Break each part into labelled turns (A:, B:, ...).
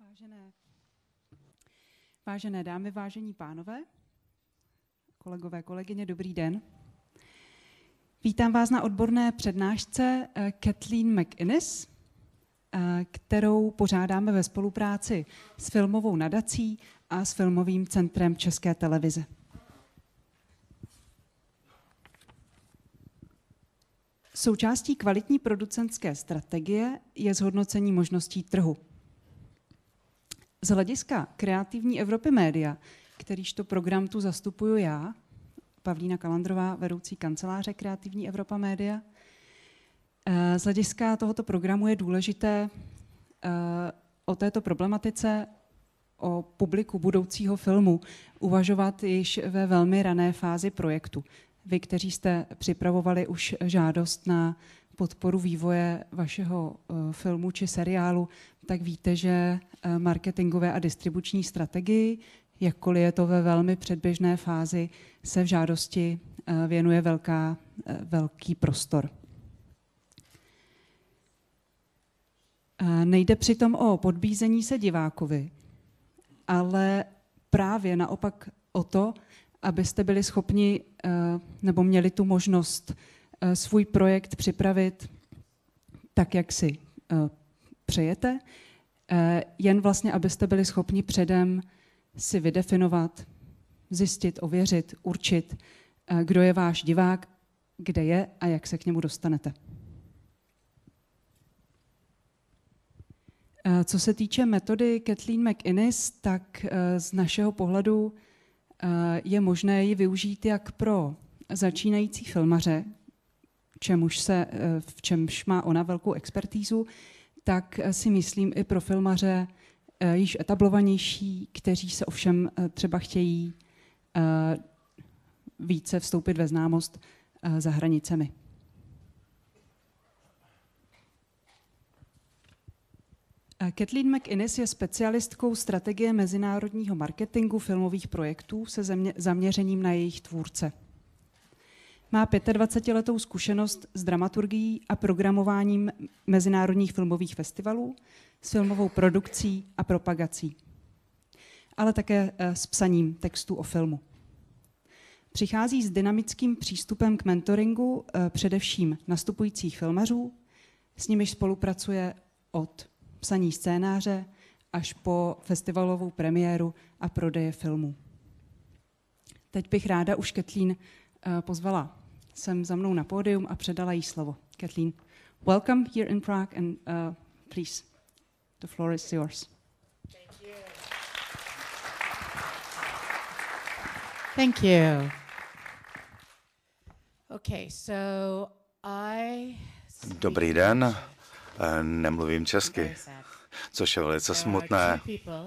A: Vážené dámy, vážení pánové, kolegové, kolegyně, dobrý den. Vítám vás na odborné přednášce Kathleen McInnes, kterou pořádáme ve spolupráci s Filmovou nadací a s Filmovým centrem České televize. Součástí kvalitní producentské strategie je zhodnocení možností trhu. Z hlediska Kreativní Evropy Média, kterýžto program tu zastupuju já, Pavlína Kalandrová, vedoucí kanceláře Kreativní Evropa Média, z hlediska tohoto programu je důležité o této problematice, o publiku budoucího filmu, uvažovat již ve velmi rané fázi projektu. Vy, kteří jste připravovali už žádost na podporu vývoje vašeho filmu či seriálu, tak víte, že marketingové a distribuční strategii, jakkoliv je to ve velmi předběžné fázi, se v žádosti věnuje velký prostor. Nejde přitom o podbízení se divákovi, ale právě naopak o to, abyste byli schopni nebo měli tu možnost svůj projekt připravit tak, jak si přejete, jen vlastně, abyste byli schopni předem si vydefinovat, zjistit, ověřit, určit, kdo je váš divák, kde je a jak se k němu dostanete. Co se týče metody Kathleen McInnes, tak z našeho pohledu je možné ji využít jak pro začínající filmaře, v čemž má ona velkou expertízu, tak si myslím i pro filmaře již etablovanější, kteří se ovšem třeba chtějí více vstoupit ve známost za hranicemi. Kathleen McInnes je specialistkou strategie mezinárodního marketingu filmových projektů se zaměřením na jejich tvůrce. Má 25letou zkušenost s dramaturgií a programováním mezinárodních filmových festivalů, s filmovou produkcí a propagací, ale také s psaním textů o filmu. Přichází s dynamickým přístupem k mentoringu především nastupujících filmařů, s nimiž spolupracuje od psaní scénáře až po festivalovou premiéru a prodeje filmů. Teď bych ráda už Kathleen pozvala sem za mnou na pódium a předala jí slovo. Kathleen, welcome here in Prague and please, the floor is yours.
B: Thank you. Thank you. Okay, so
C: Dobrý den, nemluvím česky, což je velice smutné.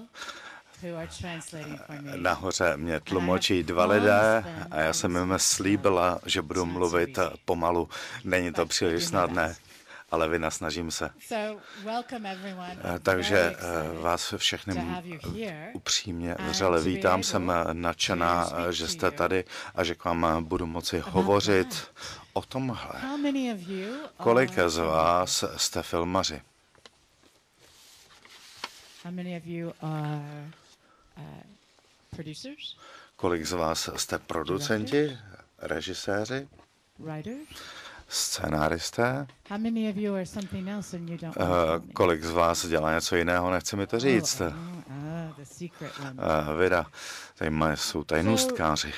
C: Nahoře mě tlumočí 2 lidé a já jsem jim slíbila, že budu mluvit pomalu. Není to příliš snadné, ale vynasnažím se. Takže vás všechny upřímně vřele vítám. Jsem nadšená, že jste tady a že k vám budu moci hovořit o tomhle. Kolik z vás jste filmaři? Kolik z vás jste producenti, režiséři, scénáristé? Kolik z vás dělá něco jiného, nechci mi to říct. Vida, tady jsou tajnůstkáři.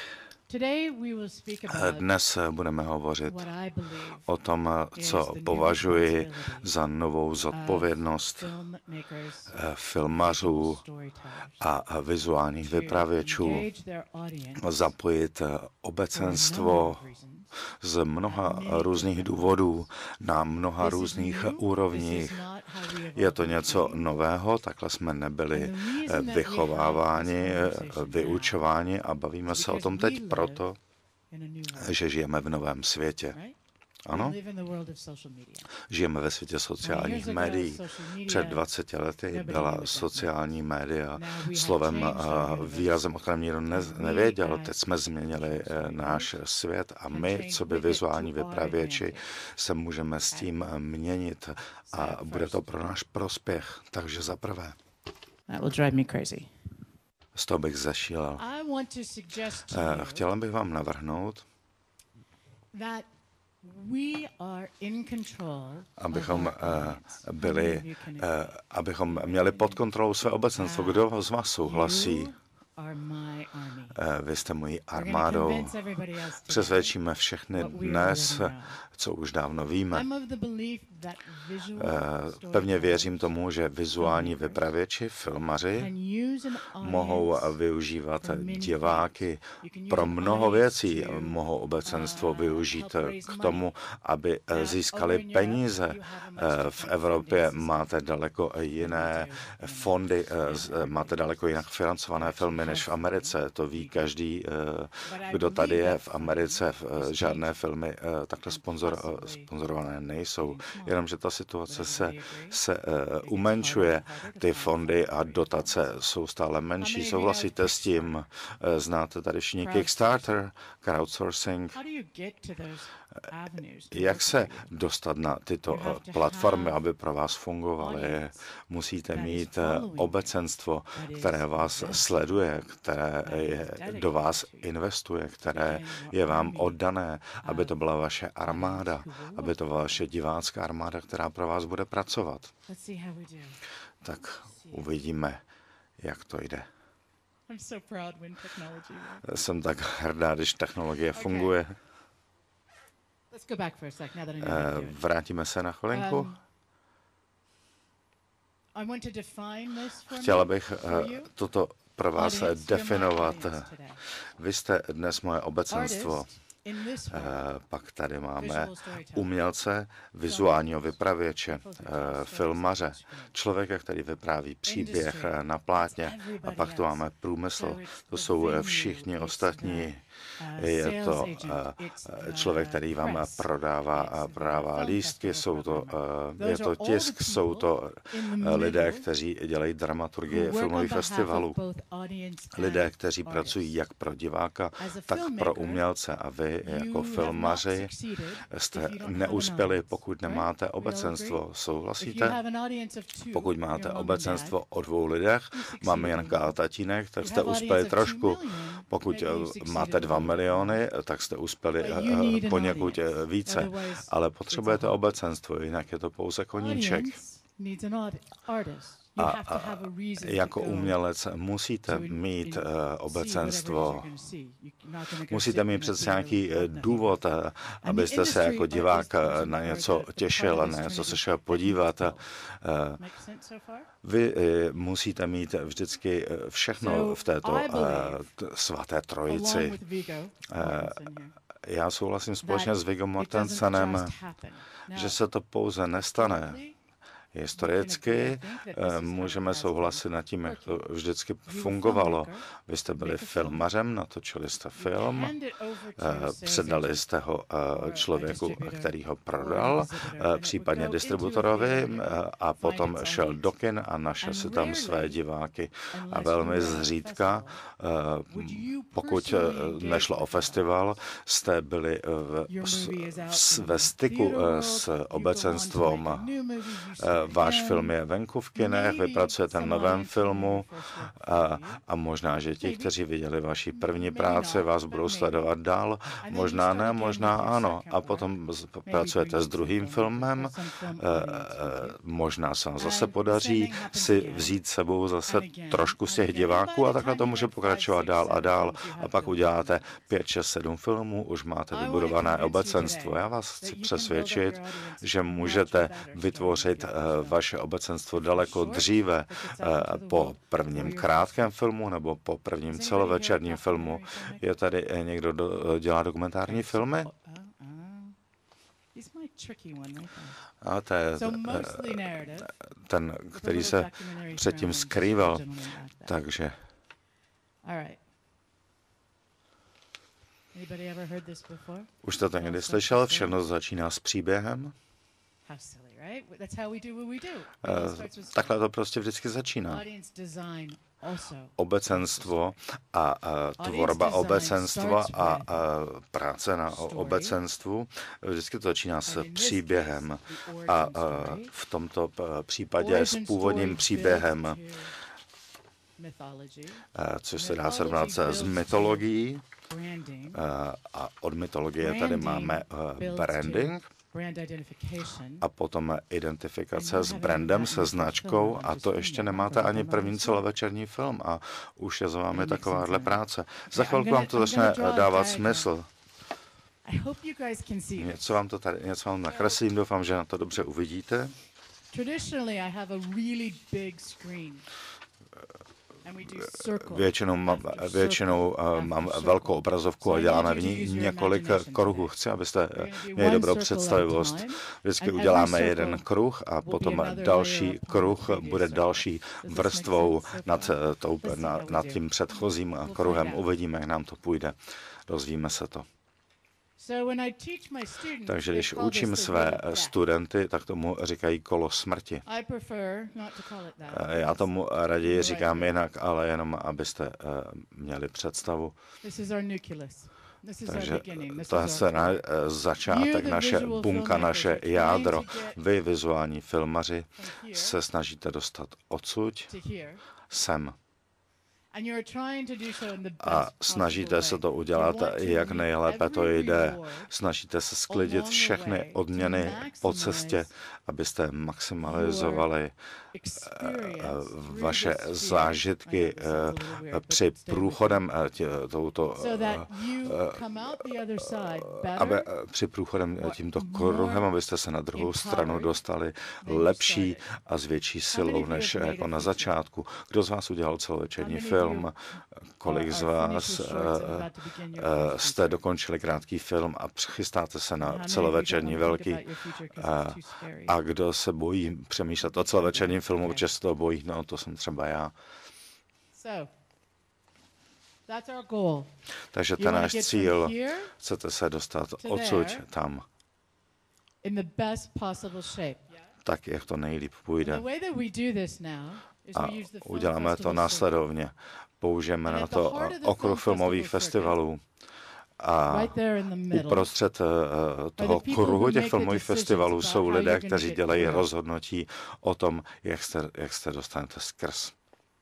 C: Dnes budeme hovořit o tom, co považuji za novou zodpovědnost filmařů a vizuálních vypravěčů, zapojit obecenstvo z mnoha různých důvodů na mnoha různých úrovních. Je to něco nového, takhle jsme nebyli vychováváni, vyučováni a bavíme se o tom teď proto, že žijeme v novém světě. Ano? Žijeme ve světě sociálních médií. Před 20 lety byla sociální média slovem, výrazem, o kterém nikdo nevěděl. Teď jsme změnili náš svět a my, co by vizuální vypravěči, se můžeme s tím měnit a bude to pro náš prospěch. Takže za prvé.
B: That will drive me crazy.
C: Z toho bych zašílel. Chtěla bych vám navrhnout, abychom měli pod kontrolou své obecenstvo. Kdo z vás souhlasí? Vy jste mojí armádou. Přesvědčíme všechny dnes, co už dávno víme. Pevně věřím tomu, že vizuální vypravěči, filmaři mohou využívat diváky pro mnoho věcí. Mohou obecenstvo využít k tomu, aby získali peníze. V Evropě máte daleko jiné fondy, máte daleko jinak financované filmy než v Americe. To ví každý, kdo tady je. V Americe žádné filmy takhle sponzorované nejsou. Jenomže ta situace se umenšuje. Ty fondy a dotace jsou stále menší. Souhlasíte s tím? Znáte tady všichni Kickstarter, crowdsourcing? Jak se dostat na tyto platformy, aby pro vás fungovaly? Musíte mít obecenstvo, které vás sleduje, které do vás investuje, které je vám oddané, aby to byla vaše armáda, aby to byla vaše divácká armáda, která pro vás bude pracovat. Tak uvidíme, jak to jde. Jsem tak hrdá, když technologie funguje. Vrátíme se na chvilinku. Chtěla bych toto pro vás definovat. Vy jste dnes moje obecenstvo. Pak tady máme umělce, vizuálního vypravěče, filmaře, člověka, který vypráví příběh na plátně, a pak tu máme průmysl. To jsou všichni ostatní. Je to člověk, který vám prodává lístky, je to tisk, jsou to lidé, kteří dělají dramaturgii filmových festivalů. Lidé, kteří pracují jak pro diváka, tak pro umělce. A vy jako filmaři jste neuspěli, pokud nemáte obecenstvo. Souhlasíte? Pokud máte obecenstvo o 2 lidech, máme Janka a tatínek, tak jste uspěli trošku. Pokud máte 2 miliony, tak jste uspěli poněkud více. Ale potřebujete obecenstvo, jinak je to pouze koníček. A jako umělec musíte mít obecenstvo. Musíte mít přece nějaký důvod, abyste se jako divák na něco těšil, na něco se šel podívat. Vy musíte mít vždycky všechno v této svaté trojici. Já souhlasím společně s Viggo Mortensenem, že se to pouze nestane. Historicky můžeme souhlasit nad tím, jak to vždycky fungovalo. Vy jste byli filmařem, natočili jste film, předali jste ho člověku, který ho prodal, případně distributorovi, a potom šel do kin a našel si tam své diváky. A velmi zřídka, pokud nešlo o festival, jste byli ve styku s obecenstvem. Váš film je venku v kinech, vy pracujete na novém filmu a možná, že ti, kteří viděli vaši první práci, vás budou sledovat dál. Možná ne, možná ano. A potom pracujete s druhým filmem, možná se vám zase podaří si vzít sebou zase trošku z těch diváků a takhle to může pokračovat dál a dál. A pak uděláte 5, 6, 7 filmů, už máte vybudované obecenstvo. Já vás chci přesvědčit, že můžete vytvořit vaše obecenstvo daleko dříve po prvním krátkém filmu nebo po prvním celovečerním filmu. Je tady někdo, kdo dělá dokumentární filmy? A to je ten, který se předtím skrýval. Takže už jste to někdy slyšel? Všechno začíná s příběhem. Takhle to prostě vždycky začíná. Obecenstvo a tvorba obecenstva a práce na obecenstvu vždycky to začíná s příběhem. A v tomto případě s původním příběhem. což se dá srovnat s mytologií. A od mytologie tady máme branding a potom identifikace s brandem, se značkou, a to ještě nemáte ani první celovečerní film a už je za vámi takováhle práce. Za chvilku vám to začne dávat smysl. Něco vám nakreslím, doufám, že na to dobře uvidíte. Většinou mám velkou obrazovku a děláme v ní několik kruhů. Chci, abyste měli dobrou představivost. Vždycky uděláme jeden kruh a potom další kruh bude další vrstvou nad tím předchozím kruhem. Uvidíme, jak nám to půjde. Dozvíme se to. Takže když učím své studenty, tak tomu říkají kolo smrti. Já tomu raději říkám jinak, ale jenom abyste měli představu. Takže to je začátek, naše bunka, naše jádro. Vy, vizuální filmaři, se snažíte dostat odsud sem. A snažíte se to udělat, jak nejlépe to jde. Snažíte se sklidit všechny odměny po cestě, abyste maximalizovali vaše zážitky při průchodem při průchodem tímto kruhem, abyste se na druhou stranu dostali lepší a s větší silou než jako na začátku. Kdo z vás udělal celovečerní film? Kolik z vás jste dokončili krátký film a chystáte se na celovečerní velký? A kdo se bojí přemýšlet o celovečerním filmu, protože se toho bojí? No, to jsem třeba já. Takže ten náš cíl, chcete se dostat odsud tam. Tak, jak to nejlíp půjde. A uděláme to následovně. Použijeme na to okruh filmových festivalů. A uprostřed toho kruhu těch filmových festivalů jsou lidé, kteří dělají rozhodnutí o tom, jak se dostanete skrz.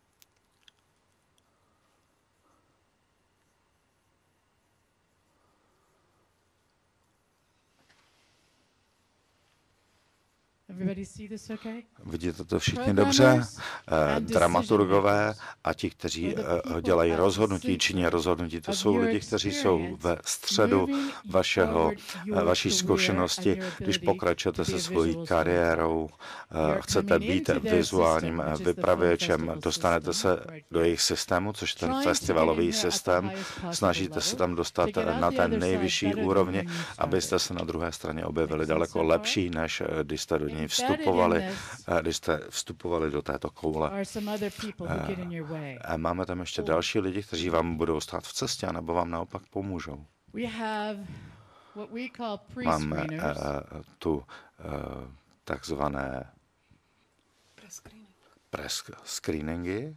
C: Vidíte to všichni dobře? Dramaturgové a ti, kteří dělají rozhodnutí, činí rozhodnutí, to jsou lidi, kteří jsou ve středu vaší zkušenosti, když pokračujete se svojí kariérou, chcete být vizuálním vypravěčem, dostanete se do jejich systému, což je ten festivalový systém, snažíte se tam dostat na ten nejvyšší úrovni, abyste se na druhé straně objevili daleko lepší, než když jste do něj vstupovali do této koule. Máme tam ještě další lidi, kteří vám budou stát v cestě, nebo vám naopak pomůžou. Máme tu takzvané press screeningy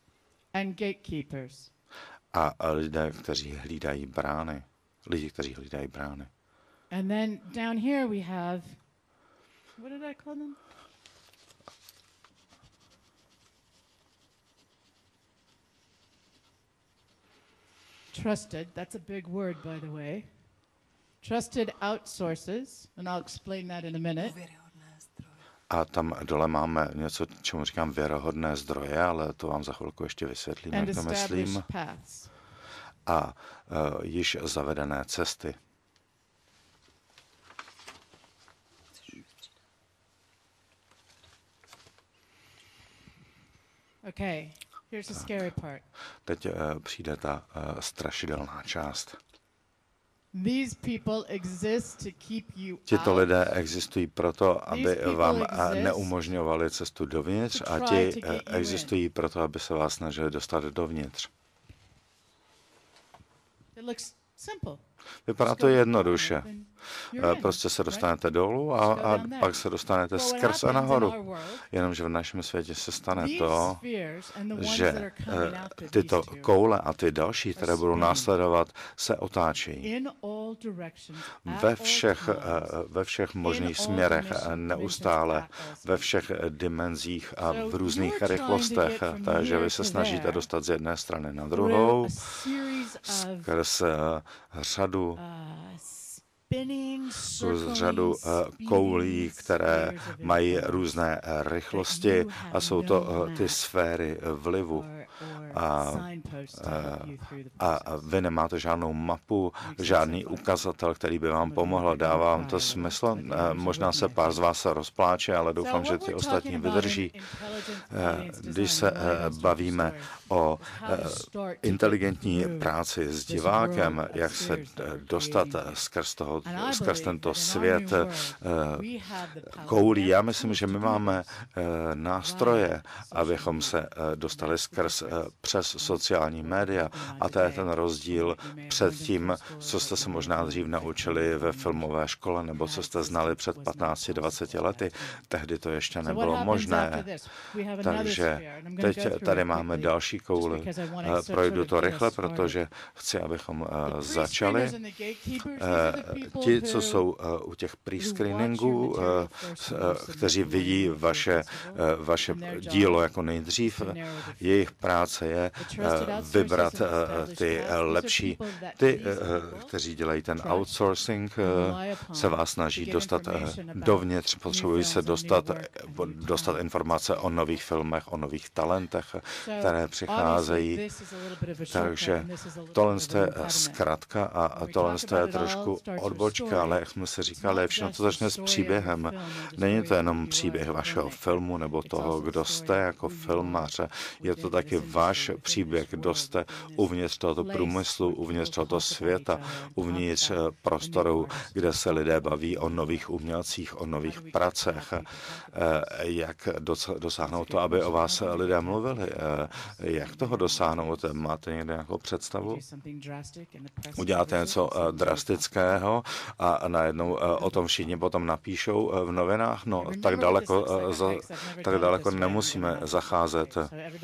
C: a lidé, kteří hlídají brány. Lidi, kteří hlídají brány.
B: And then down here we have, what did I call them? Trusted, that's a big word, by the way. Trusted outsources, and I'll explain that in a minute.
C: A tam dole máme něco, čemu říkám věrohodné zdroje, ale to vám za chvilku ještě vysvětlím, jak to myslím. A již zavedené cesty.
B: Okay, here's the scary part.
C: Teď přijde ta strašidelná část.
B: These people exist to keep you out.
C: Tito lidé existují proto, aby vám neumožňovali cestu dovnitř, a ti existují proto, aby se vás snažili dostat dovnitř.
B: It looks simple.
C: Vypadá to jednoduše. Prostě se dostanete dolů a pak se dostanete skrz a nahoru. Jenomže v našem světě se stane to, že tyto koule a ty další, které budou následovat, se otáčejí ve všech možných směrech, neustále, ve všech dimenzích a v různých rychlostech. Takže vy se snažíte dostat z jedné strany na druhou, skrz řadu koulí, které mají různé rychlosti a jsou to ty sféry vlivu. A vy nemáte žádnou mapu, žádný ukazatel, který by vám pomohl. Dává vám to smysl? Možná se pár z vás rozpláče, ale doufám, že ty ostatní vydrží. Když se bavíme o inteligentní práci s divákem, jak se dostat skrz tento svět koulí. Já myslím, že my máme nástroje, abychom se dostali přes sociální média, a to je ten rozdíl před tím, co jste se možná dřív naučili ve filmové škole, nebo co jste znali před 15-20 lety. Tehdy to ještě nebylo možné. Takže teď tady máme další kouli. Projdu to rychle, protože chci, abychom začali. Ti, co jsou u těch pre-screeningů, kteří vidí vaše dílo jako nejdřív, jejich práce je vybrat ty lepší. Ty, kteří dělají ten outsourcing, se vás snaží dostat dovnitř, potřebují se dostat informace o nových filmech, o nových talentech, které přicházejí. Takže tohle je zkratka a tohle je trošku odbočka, ale jak jsme si říkali, všechno to začne s příběhem. Není to jenom příběh vašeho filmu nebo toho, kdo jste jako filmař. Je to taky váš příběh, kdo jste uvnitř tohoto průmyslu, uvnitř tohoto světa, uvnitř prostoru, kde se lidé baví o nových umělcích, o nových pracech. Jak dosáhnout to, aby o vás lidé mluvili? Jak toho dosáhnout? Máte někde nějakou představu? Uděláte něco drastického a najednou o tom všichni potom napíšou v novinách? No, tak daleko nemusíme zacházet.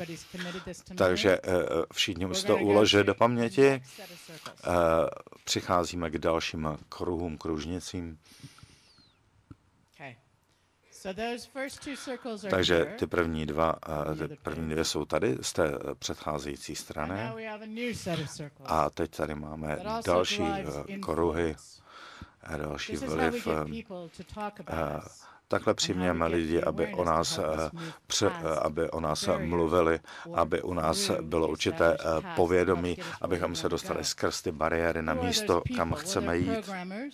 C: Takže všichni musí to uložit do paměti. Přicházíme k dalším kruhům, kružnicím. Takže ty první dvě jsou tady z té předcházející strany. A teď tady máme další kruhy, další vliv. Takhle přimějeme lidi, aby o nás mluvili, aby u nás bylo určité povědomí, abychom se dostali skrz ty bariéry na místo, kam chceme jít.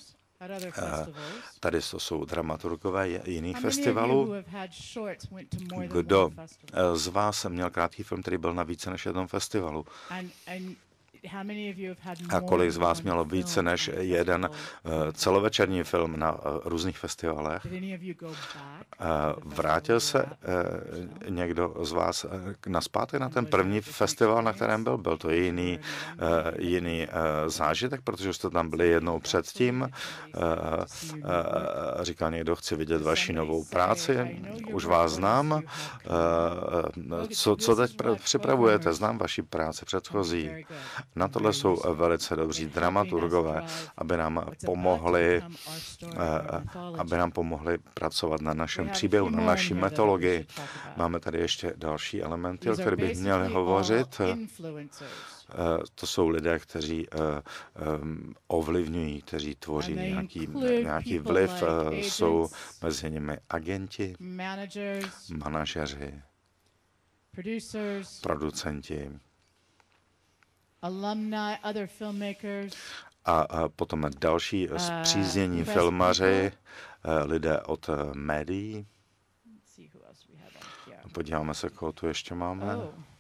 C: Tady jsou dramaturgové jiných festivalů. Kdo z vás měl krátký film, který byl na více než jednom festivalu? A kolik z vás mělo více než jeden celovečerní film na různých festivalech? Vrátil se někdo z vás nazpátek na ten první festival, na kterém byl? Byl to jiný zážitek, protože jste tam byli jednou předtím. Říkal někdo, chci vidět vaši novou práci, už vás znám. Co teď připravujete? Znám vaši práci předchozí. Na tohle jsou velice dobří dramaturgové, aby nám pomohli pracovat na našem příběhu, na naší metodologii. Máme tady ještě další elementy, o kterých bych měl hovořit. To jsou lidé, kteří ovlivňují, kteří tvoří nějaký vliv. Jsou mezi nimi agenti, manažeři, producenti, a potom další spříznění filmaři, lidé od médií. Podíváme se, koho tu ještě máme.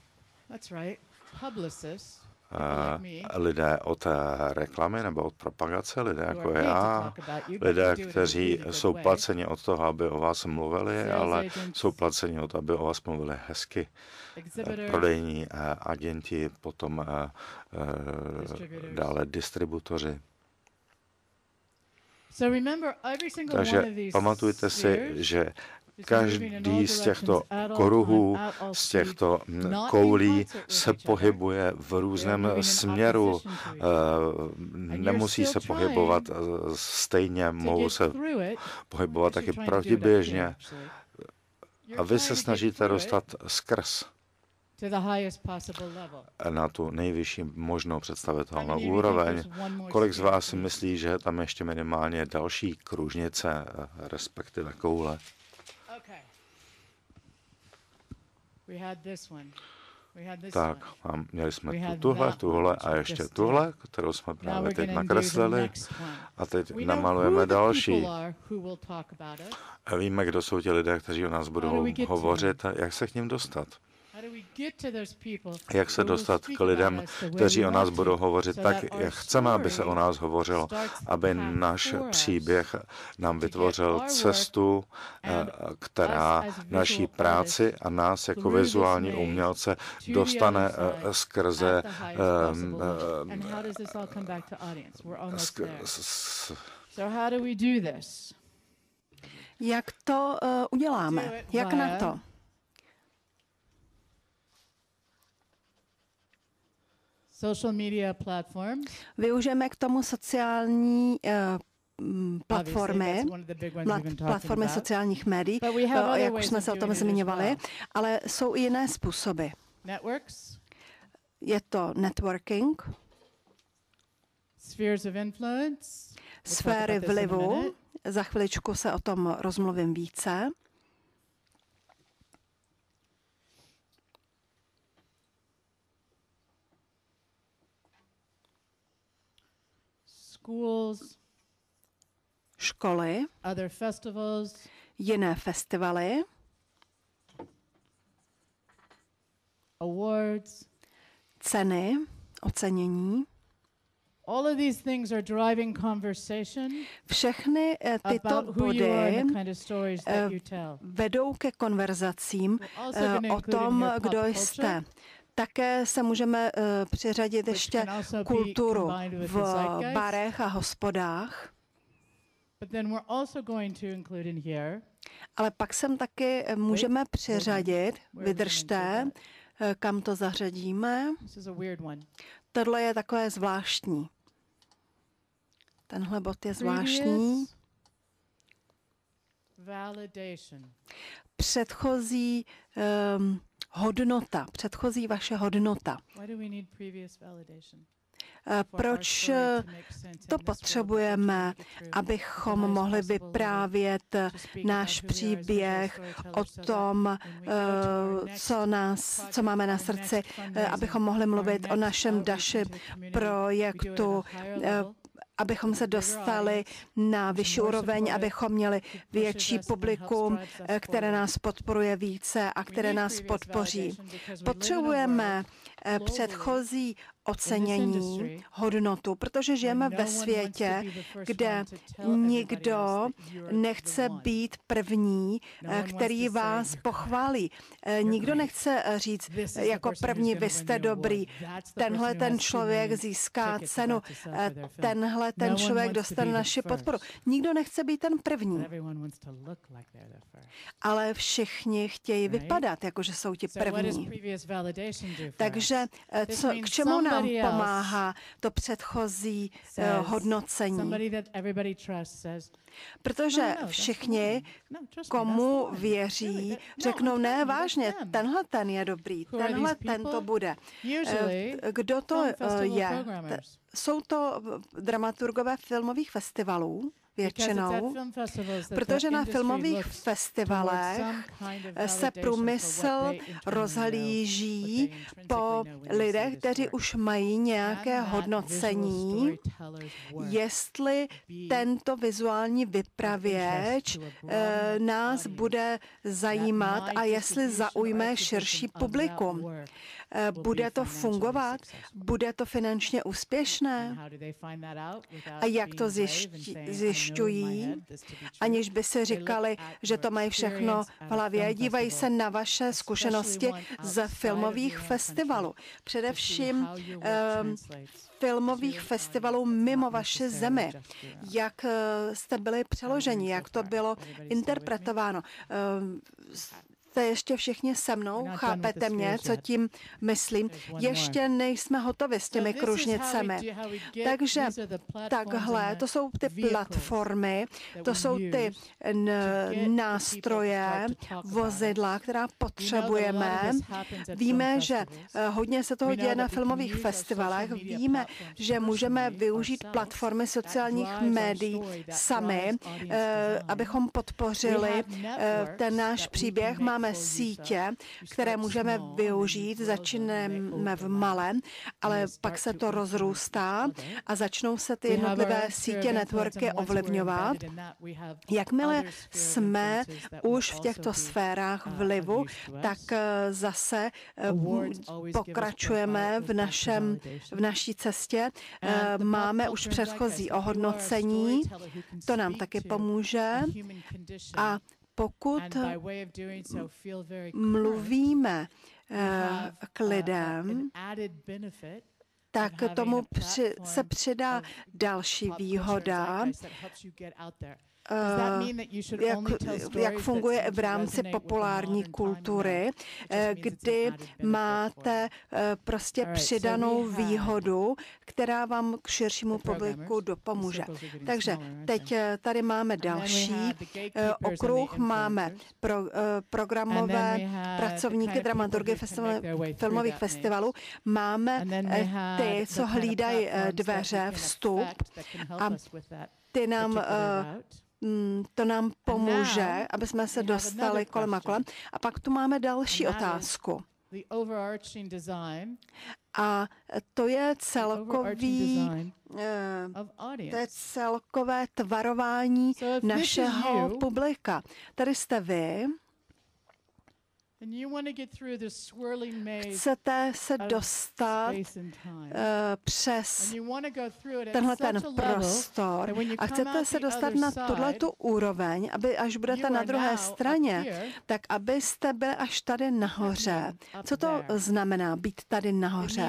C: Lidé od reklamy nebo od propagace, lidé jako já, lidé, kteří jsou placeni od toho, aby o vás mluvili, ale jsou placeni od toho, aby o vás mluvili hezky. Prodejní agenti, potom dále distributoři. Takže pamatujte si, že každý z těchto kruhů, z těchto koulí se pohybuje v různém směru. Nemusí se pohybovat stejně, mohou se pohybovat taky protiběžně. A vy se snažíte dostat skrz na tu nejvyšší možnou představitelnou úroveň. Kolik z vás si myslí, že je tam ještě minimálně další kružnice, respektive koule? Tak, měli jsme tuhle a ještě tuhle, kterou jsme právě teď nakreslili. A teď namalujeme další. A víme, kdo jsou ti lidé, kteří o nás budou hovořit a jak se k ním dostat. Jak se dostat k lidem, kteří o nás budou hovořit tak, jak chceme, aby se o nás hovořilo, aby náš příběh nám vytvořil cestu, která naší práci a nás jako vizuální umělce dostane skrze
D: Jak to uděláme? Jak na to? Využijeme k tomu sociální platformy sociálních médií, jak už jsme se o tom zmiňovali, ale jsou i jiné způsoby. Je to networking, sféry vlivu, za chviličku se o tom rozmluvím více. Školy, jiné festivaly, ceny, ocenění. Všechny tyto body vedou ke konverzacím o tom, kdo jste. Také se můžeme přiřadit ještě kulturu v barech a hospodách. Ale pak sem taky můžeme přiřadit, vydržte, kam to zařadíme. Tohle je takové zvláštní. Tenhle bod je zvláštní. Předchozí hodnota, předchozí vaše hodnota. Proč to potřebujeme, abychom mohli vyprávět náš příběh o tom, co máme na srdci, abychom mohli mluvit o našem Dashi projektu, abychom se dostali na vyšší úroveň, abychom měli větší publikum, které nás podporuje více a které nás podpoří. Potřebujeme předchozí ocenění, hodnotu, protože žijeme ve světě, kde nikdo nechce být první, který vás pochválí. Nikdo nechce říct jako první, vy jste dobrý, tenhle ten člověk získá cenu, tenhle ten člověk dostane naši podporu. Nikdo nechce být ten první. Ale všichni chtějí vypadat, jakože jsou ti první. Takže k čemu nám pomáhá to předchozí hodnocení? Protože všichni, komu věří, řeknou, ne, vážně, tenhle ten je dobrý, tenhle ten to bude. Kdo to je? Jsou to dramaturgové filmových festivalů, většinou, protože na filmových festivalech se průmysl rozhlíží po lidech, kteří už mají nějaké hodnocení, jestli tento vizuální vypravěč nás bude zajímat a jestli zaujme širší publikum. Bude to fungovat? Bude to finančně úspěšné? A jak to zjišťují? zjišťují, aniž by si říkali, že to mají všechno v hlavě. Dívají se na vaše zkušenosti z filmových festivalů. Především filmových festivalů mimo vaše zemi. Jak jste byli přeloženi, jak to bylo interpretováno. Jste ještě všichni se mnou? Chápete mě, co tím myslím? Ještě nejsme hotovi s těmi kružnicemi. Takže takhle, to jsou ty platformy, to jsou ty nástroje, vozidla, která potřebujeme. Víme, že hodně se toho děje na filmových festivalech. Víme, že můžeme využít platformy sociálních médií sami, abychom podpořili ten náš příběh. Máme sítě, které můžeme využít, začneme v malém, ale pak se to rozrůstá a začnou se ty jednotlivé sítě, networky ovlivňovat. Jakmile jsme už v těchto sférách vlivu, tak zase pokračujeme v naší cestě. Máme už předchozí ohodnocení, to nám taky pomůže. A pokud mluvíme k lidem, tak tomu se přidá další výhoda, jak funguje v rámci populární kultury, kdy máte prostě přidanou výhodu, která vám k širšímu publiku dopomůže. Takže teď tady máme další okruh, máme programové pracovníky, dramaturgy filmových festivalů, máme ty, co hlídají dveře, vstup a ty to nám pomůže, aby jsme se dostali kolem a kolem. A pak tu máme další otázku. A to je celkové tvarování našeho publika. Tady jste vy. Chcete se dostat přes tenhle ten prostor a chcete se dostat na tuhletu úroveň, aby až budete na druhé straně, tak abyste byli až tady nahoře. Co to znamená být tady nahoře?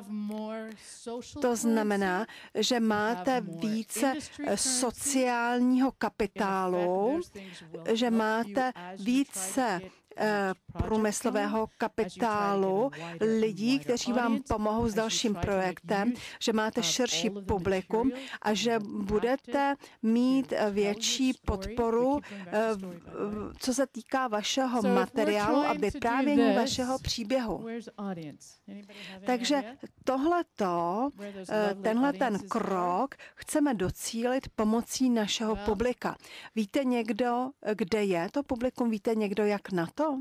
D: To znamená, že máte více sociálního kapitálu, že máte více průmyslového kapitálu, lidí, kteří vám pomohou s dalším projektem, že máte širší publikum a že budete mít větší podporu, co se týká vašeho materiálu a vyprávění vašeho příběhu. Takže tenhle ten krok chceme docílit pomocí našeho publika. Víte někdo, kde je to publikum? Víte někdo, jak na to?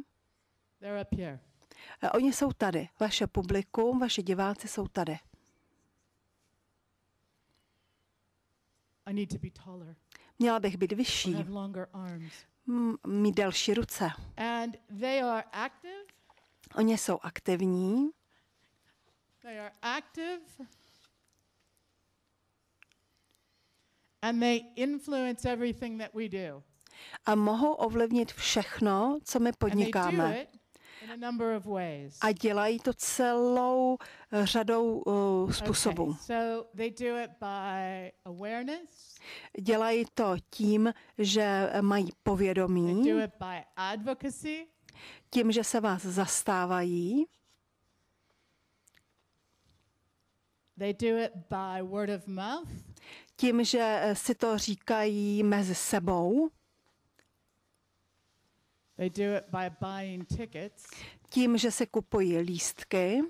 D: Oni jsou tady. Vaše publikum, vaši diváci jsou tady. Měla bych být vyšší. Mít delší ruce. Oni jsou aktivní.
B: And they influence everything that we do.
D: A mohou ovlivnit všechno, co my podnikáme. A dělají to celou řadou způsobů. Dělají to tím, že mají povědomí, tím, že se vás zastávají. Tím, že si to říkají mezi sebou. Tím, že se kupují lístky.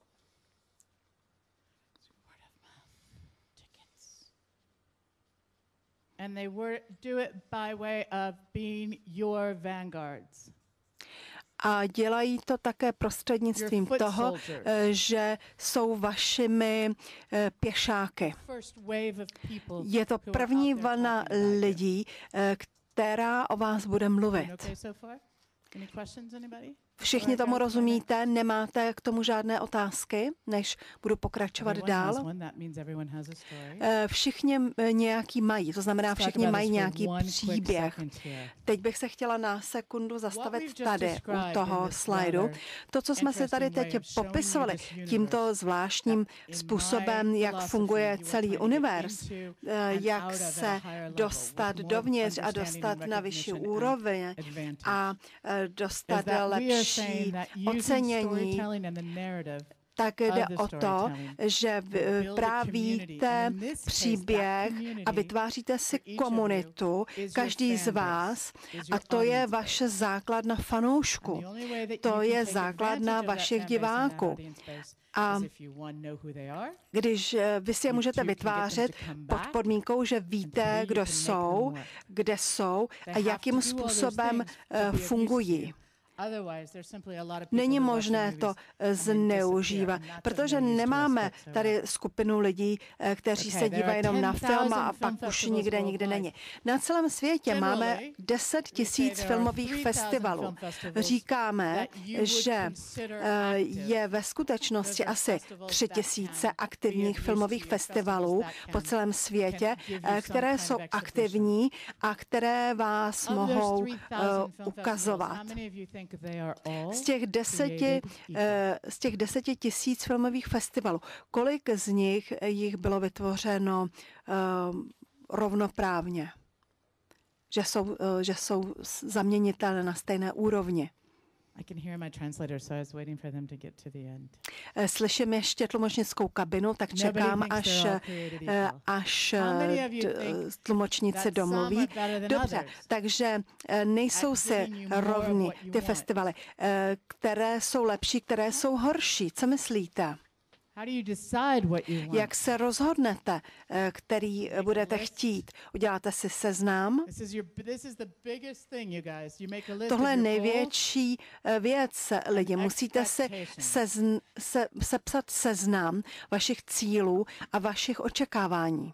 D: A dělají to také prostřednictvím toho, že jsou vašimi pěšáky. Je to první vlna lidí, která o vás bude mluvit. Všichni tomu rozumíte? Nemáte k tomu žádné otázky, než budu pokračovat dál? Všichni nějaký mají, to znamená, všichni mají nějaký příběh. Teď bych se chtěla na sekundu zastavit tady u toho slajdu. To, co jsme si tady teď popisovali, tímto zvláštním způsobem, jak funguje celý univerz, jak se dostat dovnitř a dostat na vyšší úroveň a dostat lepší ocenění, tak jde o to, že vyprávíte příběh a vytváříte si komunitu, každý z vás, a to je vaše základna fanoušků. To je základna vašich diváků. A když vy si je můžete vytvářet pod podmínkou, že víte, kdo jsou, kde jsou a jakým způsobem fungují. Není možné to zneužívat, protože nemáme tady skupinu lidí, kteří se dívají jenom na film a pak už nikde není. Na celém světě máme 10 000 filmových festivalů. Říkáme, že je ve skutečnosti asi 3 000 aktivních filmových festivalů po celém světě, které jsou aktivní a které vás mohou ukazovat. Z těch 10 000 filmových festivalů, kolik z nich jich bylo vytvořeno rovnoprávně? Že jsou zaměnitelné na stejné úrovni. Slyším ještě tlumočnickou kabinu, tak čekám, až tlumočníci domluví. Dobře, takže nejsou si rovny ty festivaly. Které jsou lepší, které jsou horší? Co myslíte? Jak se rozhodnete, který budete chtít? Uděláte si seznam? Tohle je největší věc, lidi. Musíte si sepsat seznam vašich cílů a vašich očekávání.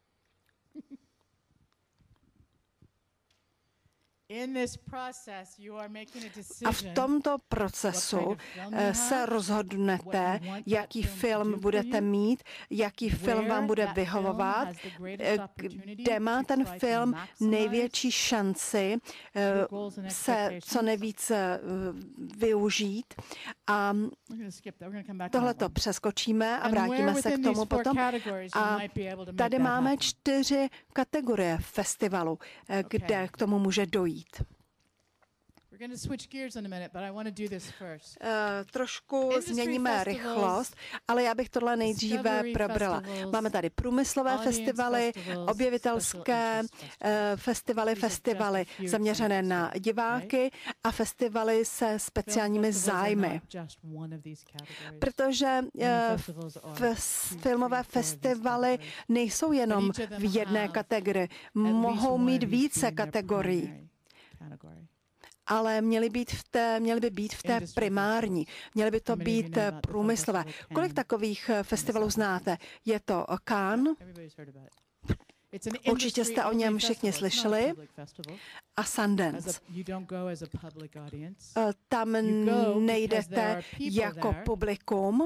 D: A v tomto procesu se rozhodnete, jaký film budete mít, jaký film vám bude vyhovovat, kde má ten film největší šanci se co nejvíc využít. A tohleto přeskočíme a vrátíme se k tomu potom. A tady máme 4 kategorie festivalu, kde k tomu může dojít. Trošku změníme rychlost, ale já bych tohle nejdříve probrala. Máme tady průmyslové festivaly, objevitelské festivaly zaměřené na diváky a festivaly se speciálními zájmy. Protože filmové festivaly nejsou jenom v jedné kategorii, mohou mít více kategorií. Ale měly by být v té primární. Měly by to být průmyslové. Kolik takových festivalů znáte? Je to Cannes. Určitě jste o něm všichni slyšeli. A Sundance. Tam nejdete jako publikum.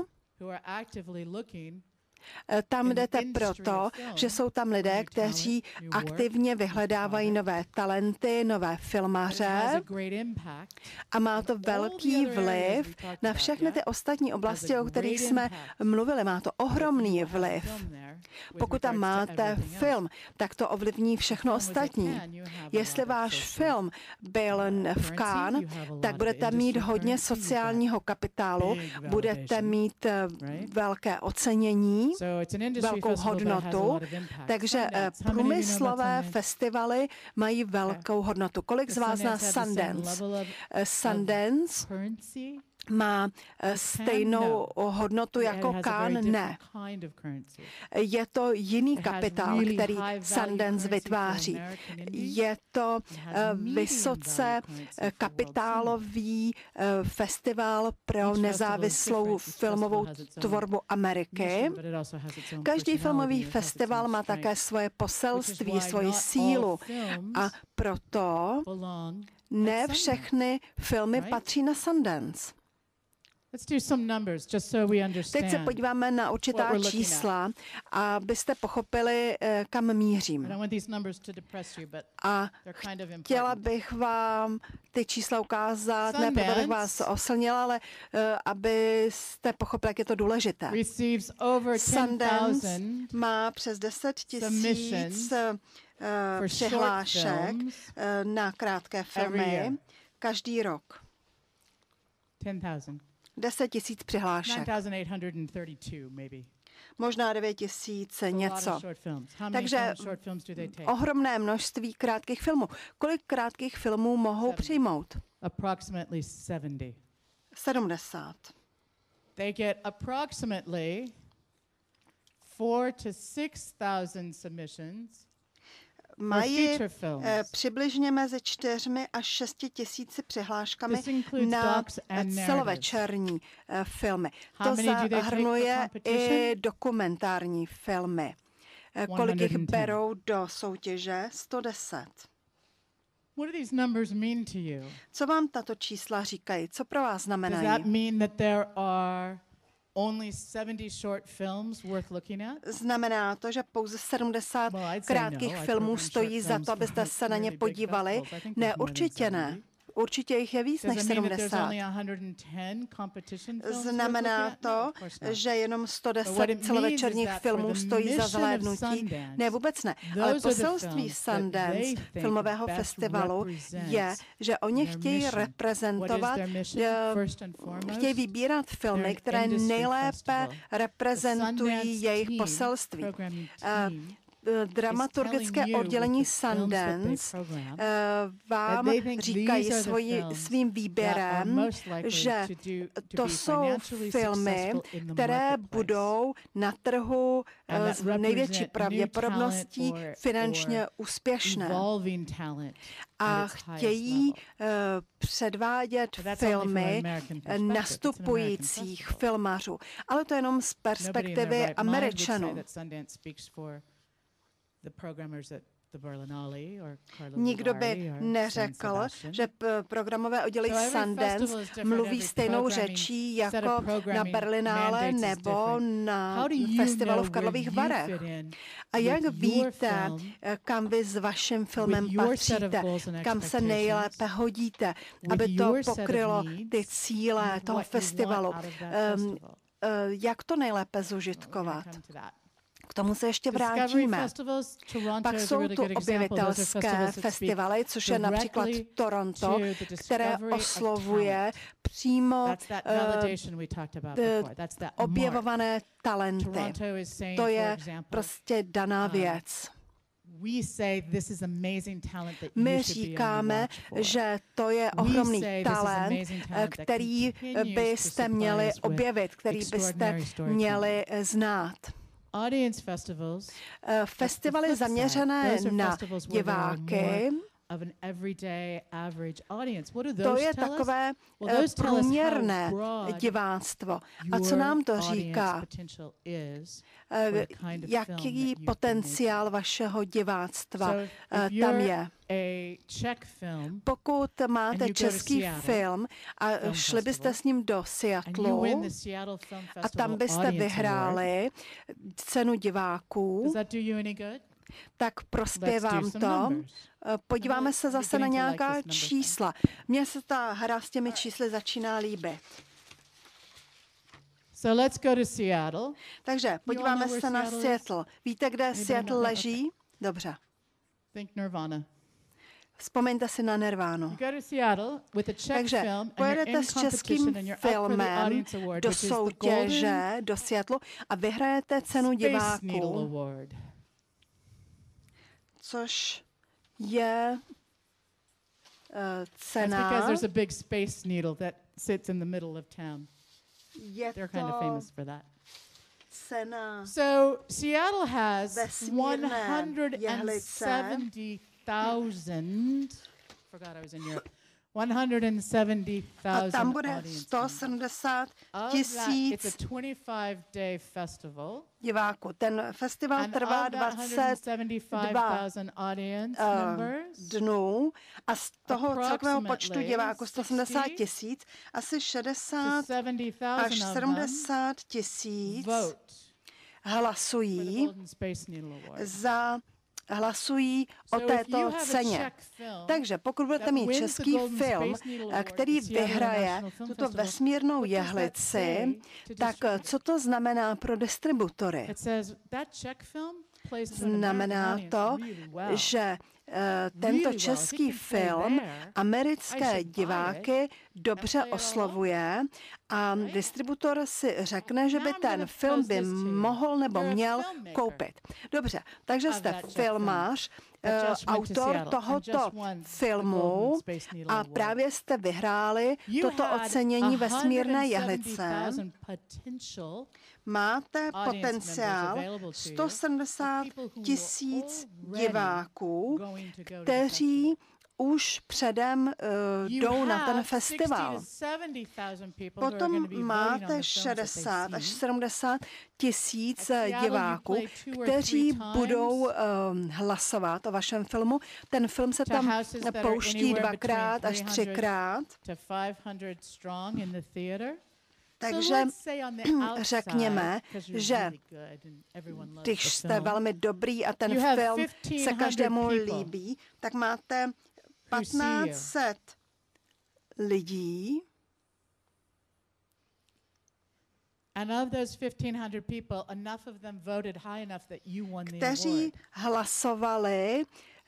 D: Tam jdete proto, že jsou tam lidé, kteří aktivně vyhledávají nové talenty, nové filmaře a má to velký vliv na všechny ty ostatní oblasti, o kterých jsme mluvili. Má to ohromný vliv. Pokud tam máte film, tak to ovlivní všechno ostatní. Jestli váš film byl v Cannes, tak budete mít hodně sociálního kapitálu, budete mít velké ocenění, velkou hodnotu, takže průmyslové festivaly mají velkou hodnotu. Kolik z vás zná Sundance? Sundance má stejnou hodnotu jako Cannes? Ne. Je to jiný kapitál, který Sundance vytváří. Je to vysoce kapitálový festival pro nezávislou filmovou tvorbu Ameriky. Každý filmový festival má také svoje poselství, svoji sílu a proto Ne všechny filmy patří na Sundance. Teď se podíváme na určitá čísla, abyste pochopili, kam mířím. A chtěla bych vám ty čísla ukázat, ne proto, abych vás oslnila, ale abyste pochopili, jak je to důležité. Sundance má přes 10 000 přihlášek na krátké filmy každý rok. 10 000 přihlášek. Možná 9 000 něco. Takže ohromné množství krátkých filmů. Kolik krátkých filmů mohou přijmout? 70.
B: They get approximately 4,000 to 6,000 submissions.
D: Mají přibližně mezi 4 až 6 tisíci přihláškami na celovečerní filmy. To zahrnuje i dokumentární filmy. Kolik jich berou do soutěže? 110.
B: What do these numbers mean to you?
D: Co vám tato čísla říkají? Co pro vás znamenají?
B: Does that mean that there are only 70 short films worth looking at?
D: Znamená to, že pouze 70 krátkých filmů stojí za to, abyste se na ně podívali? Ne, určitě ne. Určitě jich je víc než 70. Znamená to, že jenom 110 celovečerních filmů stojí za zhlédnutí? Ne, vůbec ne. Ale poselství Sundance filmového festivalu je, že oni chtějí reprezentovat, chtějí vybírat filmy, které nejlépe reprezentují jejich poselství. Dramaturgické oddělení Sundance vám říkají svým výběrem, že to jsou filmy, které budou na trhu s největší pravděpodobností finančně úspěšné. A chtějí předvádět filmy nastupujících filmařů. Ale to jenom z perspektivy Američanů. Nikdo by neřekl, že programové oddělení Sundance mluví stejnou řečí jako na Berlinále nebo na festivalu v Karlových Varech. A jak víte, kam vy s vaším filmem patříte, kam se nejlépe hodíte, aby to pokrylo ty cíle toho festivalu? Jak to nejlépe zužitkovat? K tomu se ještě vrátíme. Pak jsou tu objevitelské festivaly, což je například Toronto, které oslovuje přímo objevované talenty. To je prostě daná věc. My říkáme, že to je ohromný talent, který byste měli objevit, který byste měli znát. Festivaly zaměřené na diváky, to je takové průměrné diváctvo. A co nám to říká? Jaký potenciál vašeho diváctva tam je? Pokud máte český film a šli byste s ním do Seattlu a tam byste vyhráli cenu diváků, tak prospěje vám to. Podíváme se zase na nějaká čísla. Mně se ta hra s těmi čísly začíná líbit.
B: So let's go to Seattle.
D: Takže podíváme se na Seattle. Víte, kde Seattle leží? Dobře.
B: Think Nirvana.
D: Vzpomeňte si na Nirvánu. Takže pojedete s českým filmem do soutěže do Seattle a vyhrajete cenu diváků, což je cena.
B: Because there's a big space needle that sits in the middle of town. They're kind of famous for that.
D: Cena.
B: So Seattle has 170,000. Forgot I was in Europe.
D: A tam bude 170 tisíc diváků. Ten festival trvá 22 dnů a z toho celkového počtu diváků 170 tisíc, asi 60 až 70 tisíc hlasují o této ceně. Takže pokud budete mít český film, který vyhraje tuto vesmírnou jehlici, tak co to znamená pro distributory? Znamená to, že tento český film americké diváky dobře oslovuje a distributor si řekne, že by ten film by mohl nebo měl koupit. Dobře, takže jste filmář, autor tohoto filmu a právě jste vyhráli toto ocenění vesmírné jehlice. Máte potenciál 170 tisíc diváků, kteří už předem jdou na ten festival. Potom máte 60 až 70 tisíc diváků, kteří budou hlasovat o vašem filmu. Ten film se tam pouští 2x až 3x. Takže řekněme, že když jste velmi dobrý a ten film se každému líbí, tak máte 1500 lidí, kteří hlasovali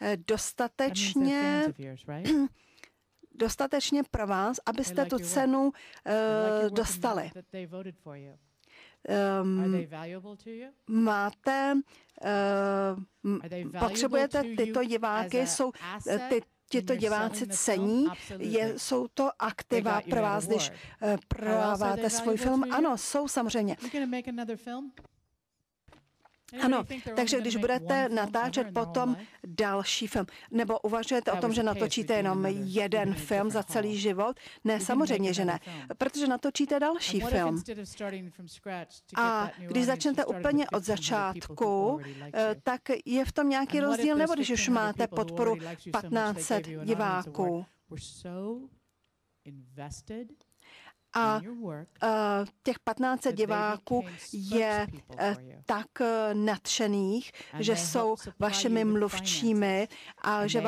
D: dostatečně pro vás, abyste tu cenu dostali. Potřebujete tyto diváky, tito diváci cení, jsou to aktiva pro vás, když prodáváte svůj film? Ano, jsou samozřejmě. Ano, takže když budete natáčet potom další film, nebo uvažujete o tom, že natočíte jenom jeden film za celý život? Ne, samozřejmě, že ne, protože natočíte další film. A když začnete úplně od začátku, tak je v tom nějaký rozdíl, nebo když už máte podporu 1500 diváků. A těch 1500 diváků je tak nadšených, že jsou vašimi mluvčími a že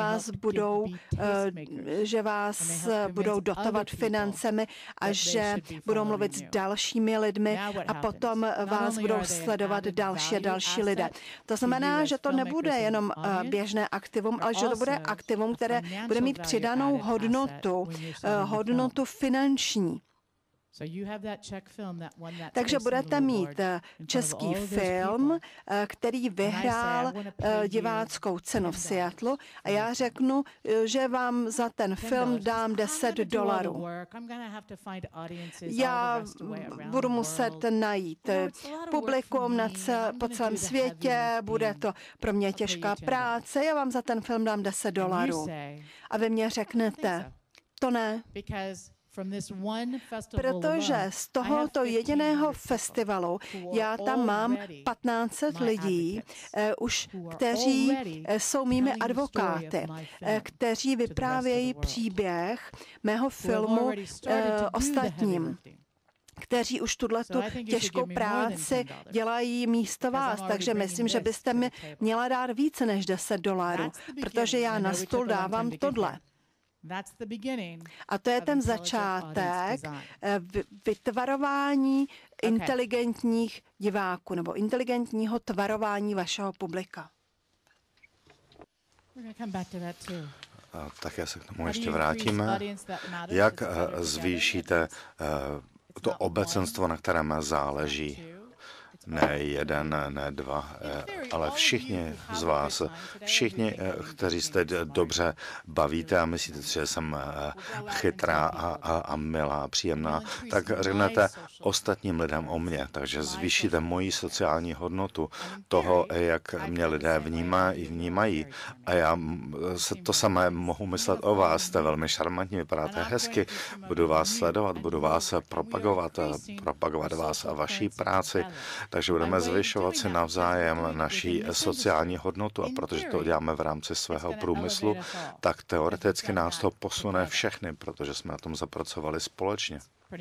D: vás budou dotovat financemi a že budou mluvit s dalšími lidmi a potom vás budou sledovat další a další lidé. To znamená, že to nebude jenom běžné aktivum, ale že to bude aktivum, které bude mít přidanou hodnotu finanční. Takže budete mít český film, který vyhrál diváckou cenu v Seattlu a já řeknu, že vám za ten film dám $10. Já budu muset najít publikum po celém světě, bude to pro mě těžká práce, já vám za ten film dám $10. A vy mě řeknete, to ne. Protože z tohoto jediného festivalu já tam mám 1500 lidí, kteří jsou mými advokáty, kteří vyprávějí příběh mého filmu ostatním, kteří už tuhletu těžkou práci dělají místo vás. Takže myslím, že byste mi měla dát více než $10, protože já na stůl dávám tohle. A to je ten začátek vytvarování inteligentních diváků nebo inteligentního tvarování vašeho publika.
C: Tak já se k tomu ještě vrátíme. Jak zvýšíte to obecenstvo, na kterém záleží? ne jeden, ne dva, ale všichni z vás, všichni, kteří jste dobře bavíte a myslíte, že jsem chytrá a milá, příjemná, tak řeknete ostatním lidem o mně, takže zvýšíte moji sociální hodnotu toho, jak mě lidé vnímají. A já se to samé mohu myslet o vás. Jste velmi šarmantní, vypadáte hezky, budu vás sledovat, budu vás propagovat vás a vaší práci, takže budeme zvyšovat si navzájem naší sociální hodnotu a protože to děláme v rámci svého průmyslu, tak teoreticky nás to posune všechny, protože jsme na tom zapracovali společně.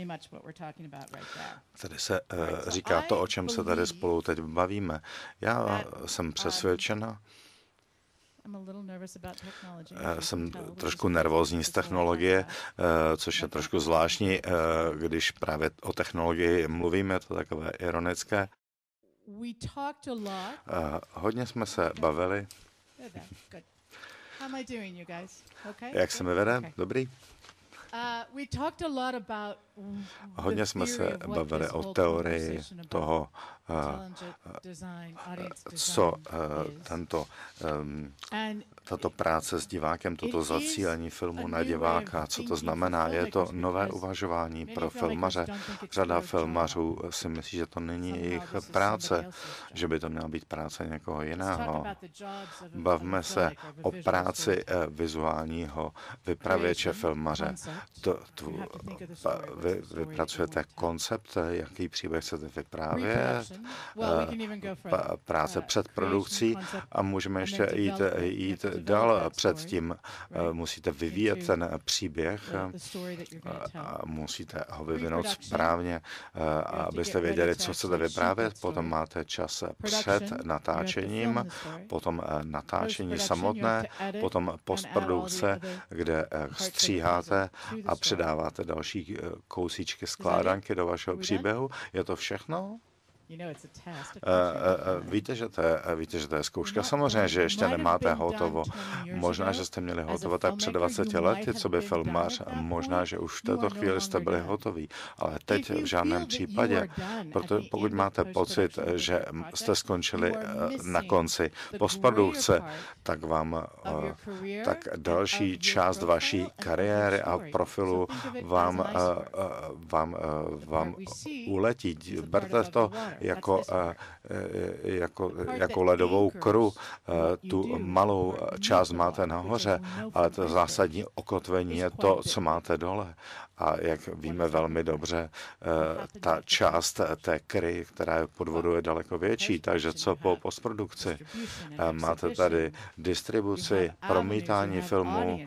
C: Tady se říká to, o čem se tady spolu teď bavíme. Já jsem přesvědčena, jsem trošku nervózní z technologie, což je trošku zvláštní, když právě o technologii mluvíme, je to takové ironické. Hodně jsme se bavili. Jak se mi vede? Dobrý? Hodně jsme se bavili o teorii toho, co tato práce s divákem, toto zacílení filmu na diváka, co to znamená. Je to nové uvažování pro filmaře. Řada filmařů si myslí, že to není jejich práce, že by to měla být práce někoho jiného. Bavme se o práci vizuálního vypravěče filmaře. Vy pracujete koncept, jaký příběh chcete vyprávět, práce před produkcí a můžeme ještě jít dál předtím. Musíte vyvíjet ten příběh a musíte ho vyvinout správně, abyste věděli, co chcete vyprávět. Potom máte čas před natáčením, potom natáčení samotné, potom postprodukce, kde stříháte a přidáváte další kousíčky skládanky do vašeho příběhu. Je to všechno? Víte, že to je zkouška. Samozřejmě, že ještě nemáte hotovo. Možná, že jste měli hotovo tak před 20 lety, co by filmař. Možná, že už v této chvíli jste byli hotoví. Ale teď v žádném případě. Protože pokud máte pocit, že jste skončili na konci postprodukce, tak tak další část vaší kariéry a profilu vám uletí. Berte to jako ledovou kru. Tu malou část máte nahoře, ale to zásadní okotvení je to, co máte dole. A jak víme velmi dobře, ta část té kry, která je pod vodou, je daleko větší. Takže co po postprodukci? Máte tady distribuci, promítání filmů,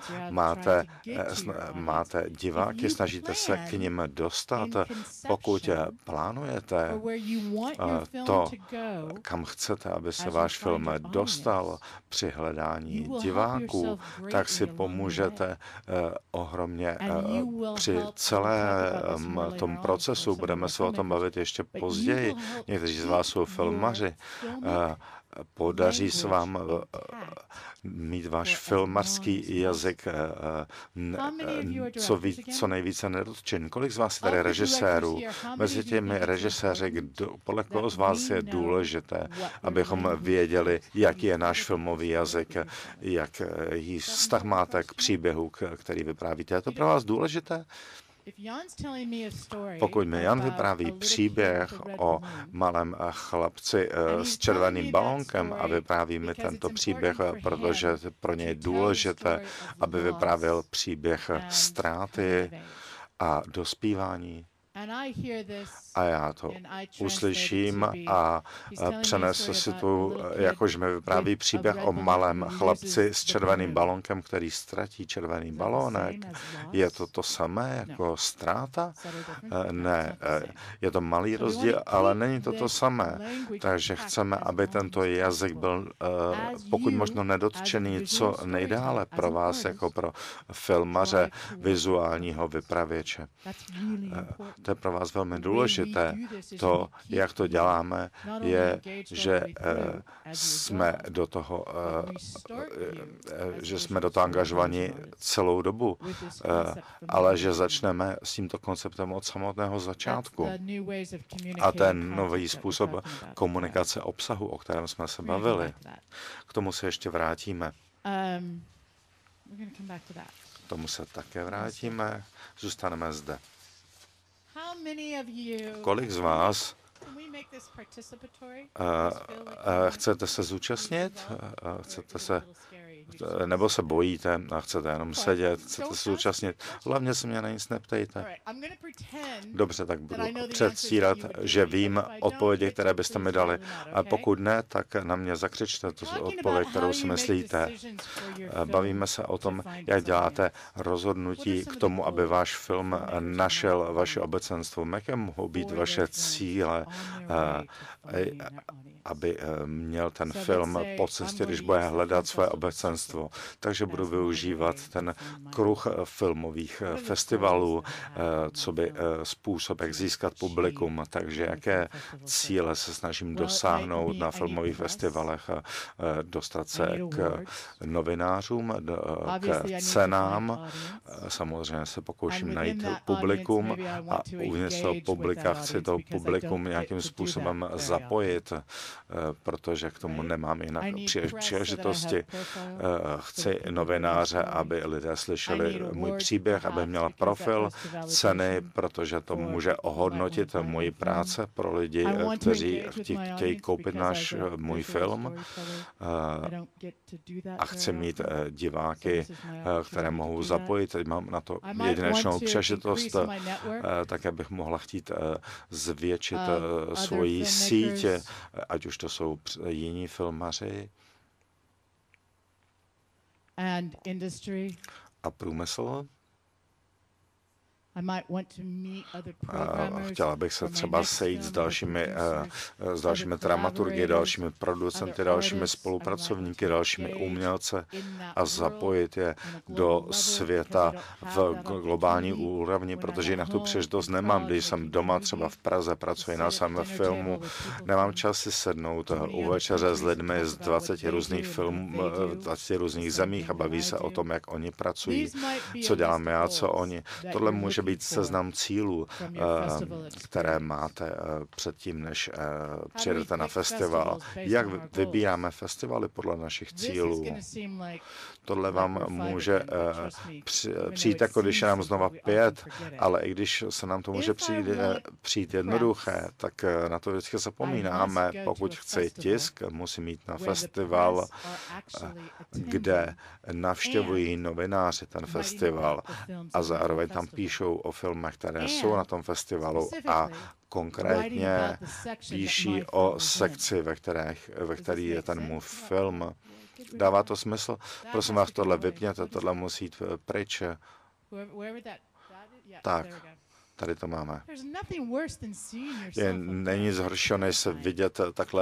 C: máte diváky, snažíte se k nim dostat. Pokud plánujete to, kam chcete, aby se váš film dostal při hledání diváků, tak si pomůžete ohromně při celém tom procesu. Budeme se o tom bavit ještě později. Někteří z vás jsou filmaři. Podaří se vám mít váš filmařský jazyk co nejvíce nedotčen. Kolik z vás je tady režisérů? Mezi těmi režiséři, podle koho z vás je důležité, abychom věděli, jaký je náš filmový jazyk, jaký vztah máte k příběhu, který vyprávíte. Je to pro vás důležité? Pokud mi Jan vypráví příběh o malém chlapci s červeným balónkem a vypráví mi tento příběh, protože pro něj je důležité, aby vyprávěl příběh ztráty a dospívání. A já to uslyším a přenesu si tu, jakož mi vypráví příběh o malém chlapci s červeným balónkem, který ztratí červený balónek. Je to to samé jako ztráta? Ne, je to malý rozdíl, ale není to to samé. Takže chceme, aby tento jazyk byl pokud možno nedotčený co nejdále pro vás, jako pro filmaře vizuálního vypravěče. to je pro vás velmi důležité. To, jak to děláme, je, že jsme do toho angažovaní celou dobu, ale že začneme s tímto konceptem od samotného začátku. A ten nový způsob komunikace obsahu, o kterém jsme se bavili, k tomu se ještě vrátíme. K tomu se také vrátíme. Zůstaneme zde. Kolik z vás chcete se zúčastnit? Chcete se, nebo se bojíte a chcete jenom sedět? Chcete se zúčastnit? Hlavně se mě na nic neptejte. Dobře, tak budu předstírat, že vím odpovědi, které byste mi dali. A pokud ne, tak na mě zakřičte tu odpověď, kterou si myslíte. Bavíme se o tom, jak děláte rozhodnutí k tomu, aby váš film našel vaše obecenstvo. Jaké mohou být vaše cíle, aby měl ten film po cestě, když bude hledat své obecenstvo. Takže budu využívat ten kruh filmových festivalů, co by způsob, jak získat publikum. Takže jaké cíle se snažím dosáhnout na filmových festivalech, dostat se k novinářům, k cenám. Samozřejmě se pokouším najít publikum a uvnitř toho publika chci to publikum nějakým způsobem zapojit, protože k tomu nemám jinak příležitosti. Chci novináře, aby lidé slyšeli můj příběh, aby měla profil, ceny, protože to může ohodnotit moji práce pro lidi, kteří chtějí koupit můj film. A chci mít diváky, které mohou zapojit. Teď mám na to jedinečnou příležitost, také bych mohla chtít zvětšit svoji síť, ať už to jsou jiní filmaři a průmysl. Chtěla bych se třeba sejít s dalšími dramaturgy, dalšími producenty, dalšími spolupracovníky, dalšími umělci a zapojit je do světa v globální úrovni, protože jinak tu příležitost nemám. Když jsem doma třeba v Praze, pracuji na svém filmu, nemám čas si sednout u večeře s lidmi z 20 různých filmů, 20 různých zemích a baví se o tom, jak oni pracují, co děláme já, co oni. Tohle může být seznam cílů, které máte předtím, než přijedete na festival. Jak vybíráme festivaly podle našich cílů? Tohle vám může přijít, jako když je nám znova 5, ale i když se nám to může přijít jednoduché, tak na to vždycky zapomínáme. Pokud chci tisk, musím jít na festival, kde navštěvují novináři ten festival a zároveň tam píšou o filmech, které jsou na tom festivalu a konkrétně píší o sekci, ve který je ten můj film. Dává to smysl? Prosím vás, tohle vypněte, tohle musí jít pryč. Tak, tady to máme. Není nic horšího, než se vidět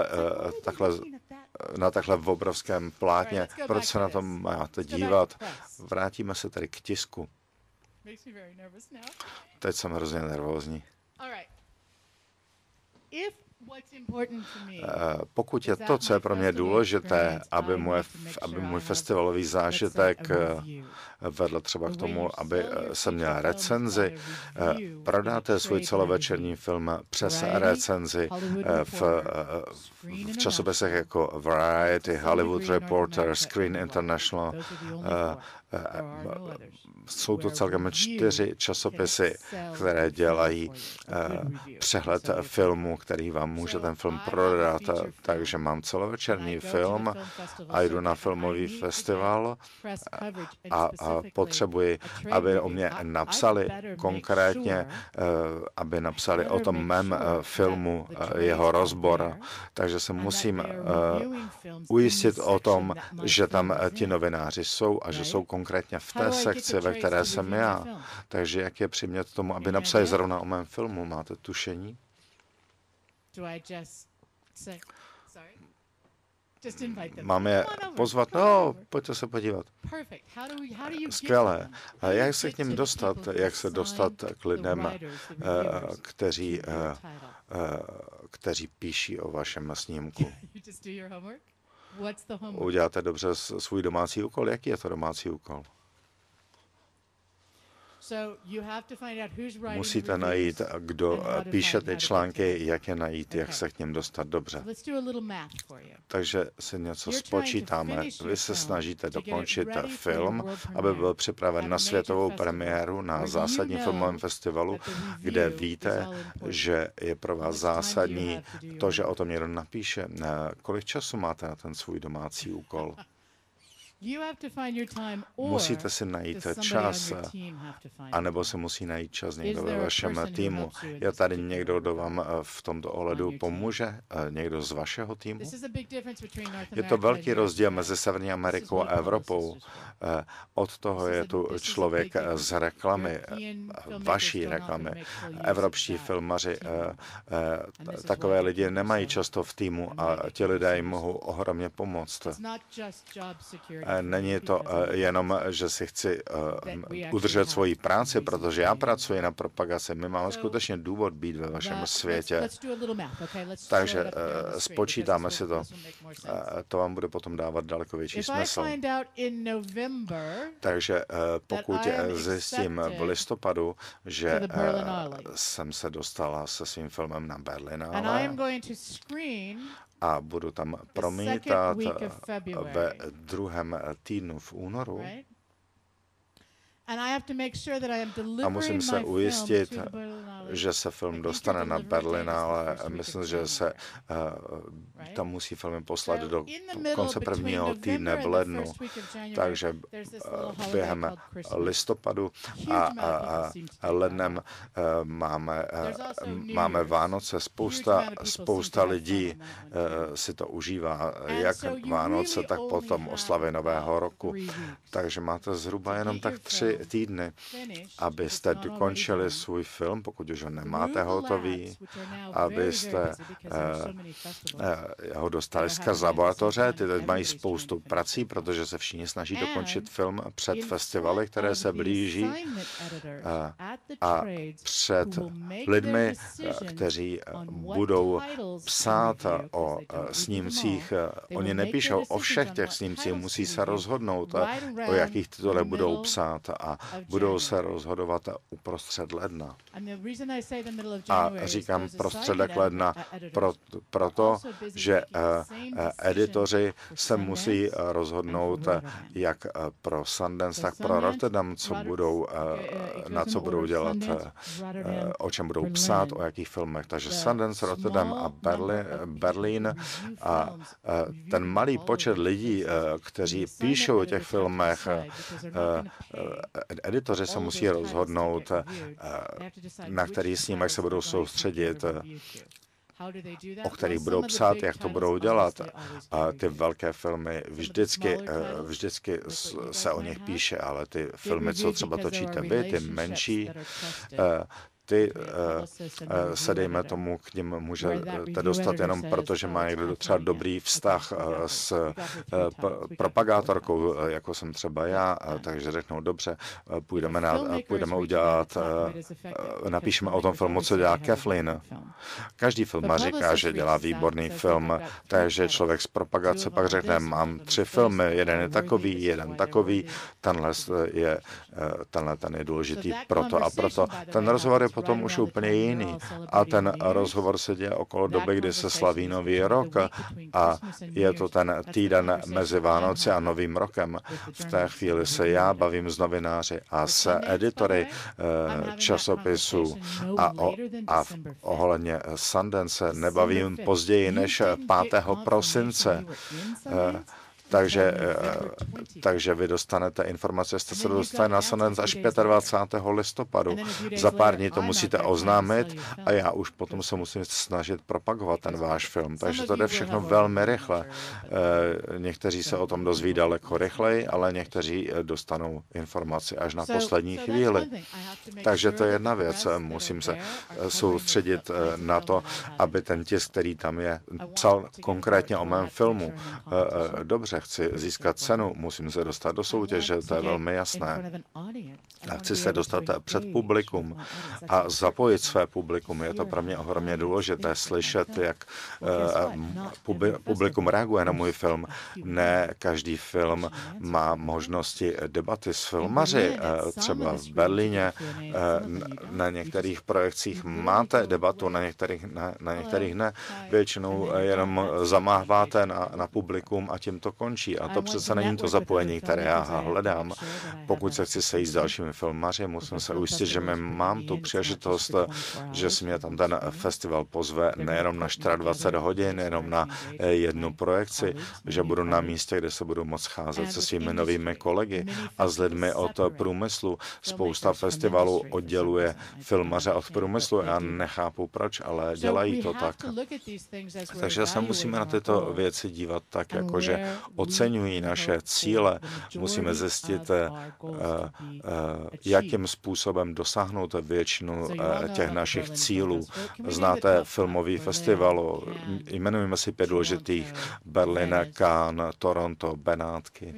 C: na takhle v obrovském plátně. Proč se na to máte dívat? Vrátíme se tady k tisku. Teď jsem hrozně nervózní. Pokud je to, co je pro mě důležité, aby můj festivalový zážitek vedl třeba k tomu, aby jsem měl recenzi, prodáte svůj celovečerní film přes recenzi v časopisech jako Variety, Hollywood Reporter, Screen International. Jsou to celkem 4 časopisy, které dělají přehled filmu, který vám může ten film prodat. Takže mám celovečerní film a jdu na filmový festival a potřebuji, aby o mě napsali konkrétně, aby napsali o tom mém filmu jeho rozbor. Takže se musím ujistit o tom, že tam ti novináři jsou a že jsou konkrétně v té sekci, ve které jsem já. Takže jak je přimět tomu, aby napsali zrovna o mém filmu? Máte tušení? Máme je pozvat? No, pojďte se podívat. Skvělé. A jak se k ním dostat? Jak se dostat k lidem, kteří píší o vašem snímku? Uděláte dobře svůj domácí úkol? Jaký je to domácí úkol? Musíte najít, kdo píše ty články, jak je najít, jak se k něm dostat dobře. Takže si něco spočítáme. Vy se snažíte dokončit film, aby byl připraven na světovou premiéru na zásadní filmovém festivalu, kde víte, že je pro vás zásadní to, že o tom někdo napíše. Kolik času máte na ten svůj domácí úkol? Musíte si najít čas, anebo se musí najít čas někdo ve vašem týmu. Je tady někdo, kdo vám v tomto ohledu pomůže? Někdo z vašeho týmu? Je to velký rozdíl mezi Severní Amerikou a Evropou. Od toho je tu člověk z reklamy, vaší reklamy. Evropští filmaři, takové lidi nemají často v týmu a ti lidé jim mohou ohromně pomoct. Není to jenom, že si chci udržet svoji práci, protože já pracuji na propagaci. My máme skutečně důvod být ve vašem světě. Takže spočítáme si to. To vám bude potom dávat daleko větší smysl. Takže pokud zjistím v listopadu, že jsem se dostala se svým filmem na Berlinále, a budu tam promítat ve druhém týdnu v únoru. A musím se ujistit, že se film dostane na Berlinále. Myslím, že se tam musí filmy poslat do konce prvního týdne v lednu. Takže během listopadu a lednem máme Vánoce. Spousta lidí si to užívá, jak Vánoce, tak potom oslavy Nového roku. Takže máte zhruba jenom tak 3 týdny, abyste dokončili svůj film, pokud už ho nemáte hotový, abyste ho dostali skrz laboratoře. Ty teď mají spoustu prací, protože se všichni snaží dokončit film před festivaly, které se blíží, a před lidmi, kteří budou psát o snímcích. Oni nepíšou o všech těch snímcích, musí se rozhodnout, o jakých titulech budou psát, a budou se rozhodovat uprostřed ledna. A říkám prostředek ledna proto, že editoři se musí rozhodnout jak pro Sundance, tak pro Rotterdam, na co budou dělat, o čem budou psát, o jakých filmech. Takže Sundance, Rotterdam a Berlín. A ten malý počet lidí, kteří píšou o těch filmech, editoři se musí rozhodnout, na který snímek se budou soustředit, o kterých budou psát, jak to budou dělat. A ty velké filmy vždycky se o nich píše, ale ty filmy, co třeba točíte vy, ty menší, ty se, dejme tomu, k nim můžete dostat jenom proto, že má někdo třeba dobrý vztah s propagátorkou, jako jsem třeba já, takže řeknou, dobře, půjdeme udělat, napíšeme o tom filmu, co dělá Kathleen. Každý filmař říká, že dělá výborný film, takže člověk z propagace pak řekne, mám 3 filmy, jeden je takový, tenhle je důležitý proto a proto. Ten rozhovor je potom už úplně jiný. A ten rozhovor se děje okolo doby, kdy se slaví Nový rok, a je to ten týden mezi Vánoci a Novým rokem. V té chvíli se já bavím s novináři a s editory časopisů a ohledně Sundance nebavím později než 5. prosince. takže vy dostanete informace, jste se dostali na Sundance až 25. listopadu. Za pár dní to musíte oznámit a já už potom se musím snažit propagovat ten váš film. Takže to jde všechno velmi rychle. Někteří se o tom dozví daleko rychleji, ale někteří dostanou informaci až na poslední chvíli. Takže to je jedna věc. Musím se soustředit na to, aby ten tisk, který tam je, psal konkrétně o mém filmu. Dobře, chci získat cenu, musím se dostat do soutěže, to je velmi jasné. A chci se dostat před publikum a zapojit své publikum. Je to pro mě ohromně důležité slyšet, jak publikum reaguje na můj film. Ne každý film má možnosti debaty s filmaři. Třeba v Berlíně na některých projekcích máte debatu, na některých ne. Většinou jenom zamáváte na publikum a tím to končí. A to přece není to zapojení, které já hledám. Pokud se chci sejít s dalšími filmaři, musím se ujistit, že mám tu příležitost, že si mě tam ten festival pozve nejenom na 24 hodin, jenom na jednu projekci, že budu na místě, kde se budu moct scházet se svými novými kolegy a s lidmi od průmyslu. Spousta festivalů odděluje filmaře od průmyslu. Já nechápu proč, ale dělají to tak. Takže se musíme na tyto věci dívat tak, jakože oceňují naše cíle. Musíme zjistit, jakým způsobem dosáhnout většinu těch našich cílů. Znáte filmový festival, jmenujeme si 5 důležitých: Berlín, Cannes, Toronto, Benátky.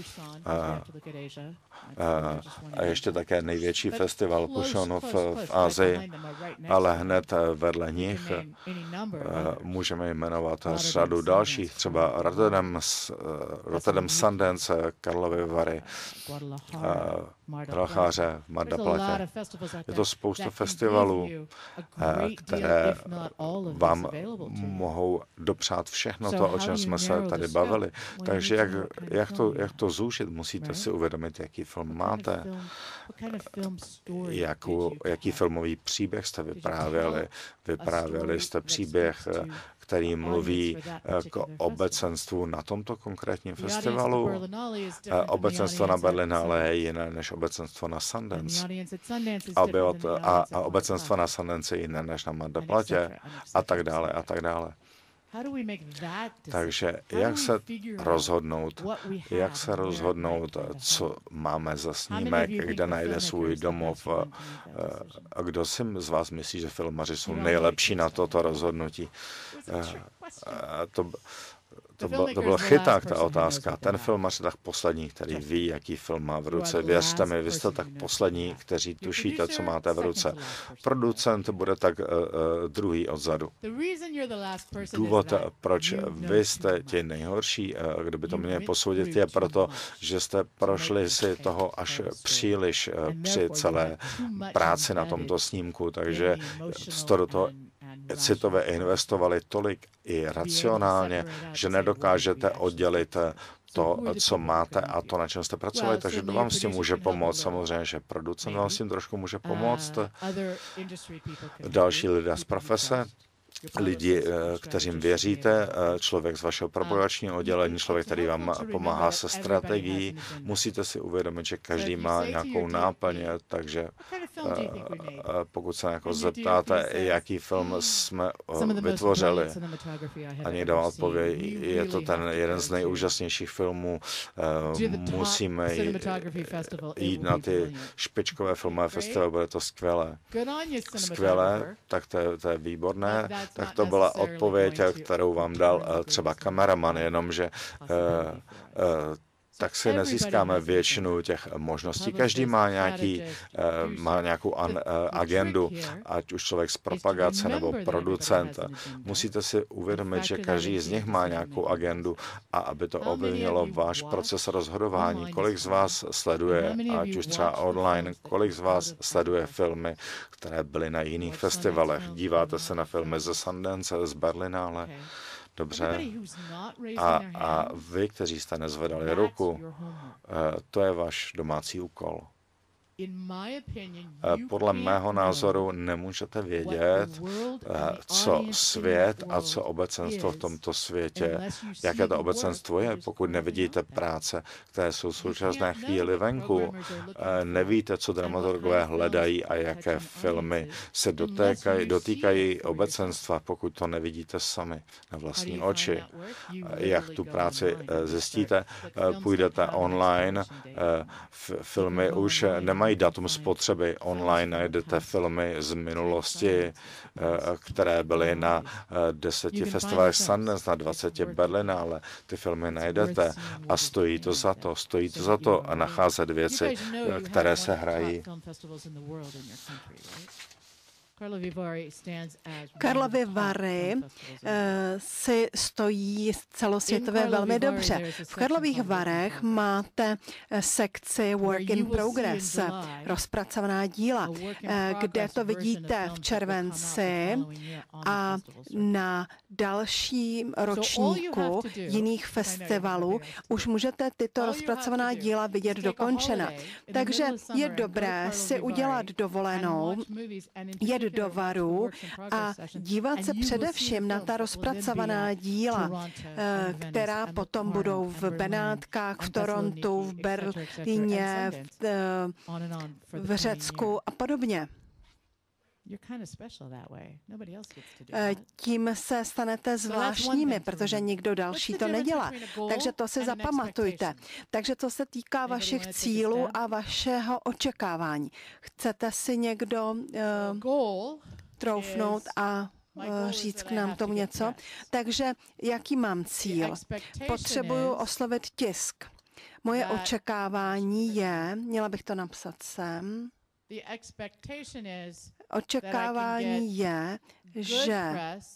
C: A ještě také největší festival Busan v Asii, ale hned vedle nich můžeme jmenovat řadu dalších, třeba Rotterdam Sundance, Karlovy Vary, Guadalajara, Mar del Plata. Je to spousta festivalů, které vám mohou dopřát všechno to, o čem jsme se tady bavili. Takže jak to zúžit, musíte si uvědomit, jaký film máte, jaký filmový příběh jste vyprávěli. Vyprávěli jste příběh, který mluví k obecenstvu na tomto konkrétním festivalu. Obecenstvo na Berlinále je jiné než obecenstvo na Sundance. A obecenstvo na Sundance je jiné než na Mar del Platě a tak dále a tak dále. Takže jak se rozhodnout, co máme za snímek, kde najde svůj domov, a kdo si z vás myslí, že filmaři jsou nejlepší na toto rozhodnutí? To byl chyták, ta otázka. Ten filmař je tak poslední, který ví, jaký film má v ruce. Věřte mi, vy jste tak poslední, kteří tušíte, co máte v ruce. Producent bude tak druhý odzadu. Důvod, proč vy jste ti nejhorší, kdo by to měl posoudit, je proto, že jste prošli si toho až příliš při celé práci na tomto snímku, takže jste do toho citově investovali tolik i racionálně, že nedokážete oddělit to, co máte a to, na čem jste pracovali, takže kdo vám s tím může pomoct? Samozřejmě, že producent vám s tím trošku může pomoct, další lidé z profese, lidi, kterým věříte, člověk z vašeho propagačního oddělení, člověk, který vám pomáhá se strategií. Musíte si uvědomit, že každý má nějakou náplň, takže pokud se jako zeptáte, jaký film jsme vytvořili, a někdo vám odpoví, je to ten jeden z nejúžasnějších filmů, musíme jít na ty špičkové filmové festivaly, bude to skvělé. Skvělé, tak to je výborné. Tak to byla odpověď, kterou vám dal třeba kameraman, jenomže tak si nezískáme většinu těch možností. Každý má nějakou agendu, ať už člověk z propagace nebo producent. Musíte si uvědomit, že každý z nich má nějakou agendu a aby to ovlivnilo váš proces rozhodování. Kolik z vás sleduje, ať už třeba online, kolik z vás sleduje filmy, které byly na jiných festivalech. Díváte se na filmy ze Sundance, z Berlinále. Dobře. A vy, kteří jste nezvedali ruku, to je váš domácí úkol. Podle mého názoru nemůžete vědět, co svět a co obecenstvo v tomto světě, jaké to obecenstvo je, pokud nevidíte práce, které jsou v současné chvíli venku, nevíte, co dramaturgové hledají a jaké filmy se dotýkají obecenstva, pokud to nevidíte sami na vlastní oči. Jak tu práci zjistíte, půjdete online, filmy už nemají datum spotřeby, online najdete filmy z minulosti, které byly na 10 festivalech Sundance, na 20 Berlinale, ty filmy najdete a stojí to za to a nacházet věci, které se hrají.
D: Karlovy Vary si stojí celosvětově velmi dobře. V Karlových Varech máte sekci Work in Progress, rozpracovaná díla, kde to vidíte v červenci a na dalším ročníku jiných festivalů už můžete tyto rozpracovaná díla vidět dokončena. Takže je dobré si udělat dovolenou, jet do Varu a dívat se především na ta rozpracovaná díla, která potom budou v Benátkách, v Torontu, v Berlíně, v Řecku a podobně. Tím se stanete zvláštními, protože nikdo další to nedělá. Takže to si zapamatujte. Takže to se týká vašich cílů a vašeho očekávání. Chcete si někdo troufnout a říct k nám tomu něco? Takže jaký mám cíl? Potřebuju oslovit tisk. Moje očekávání je, měla bych to napsat sem, očekávání je, že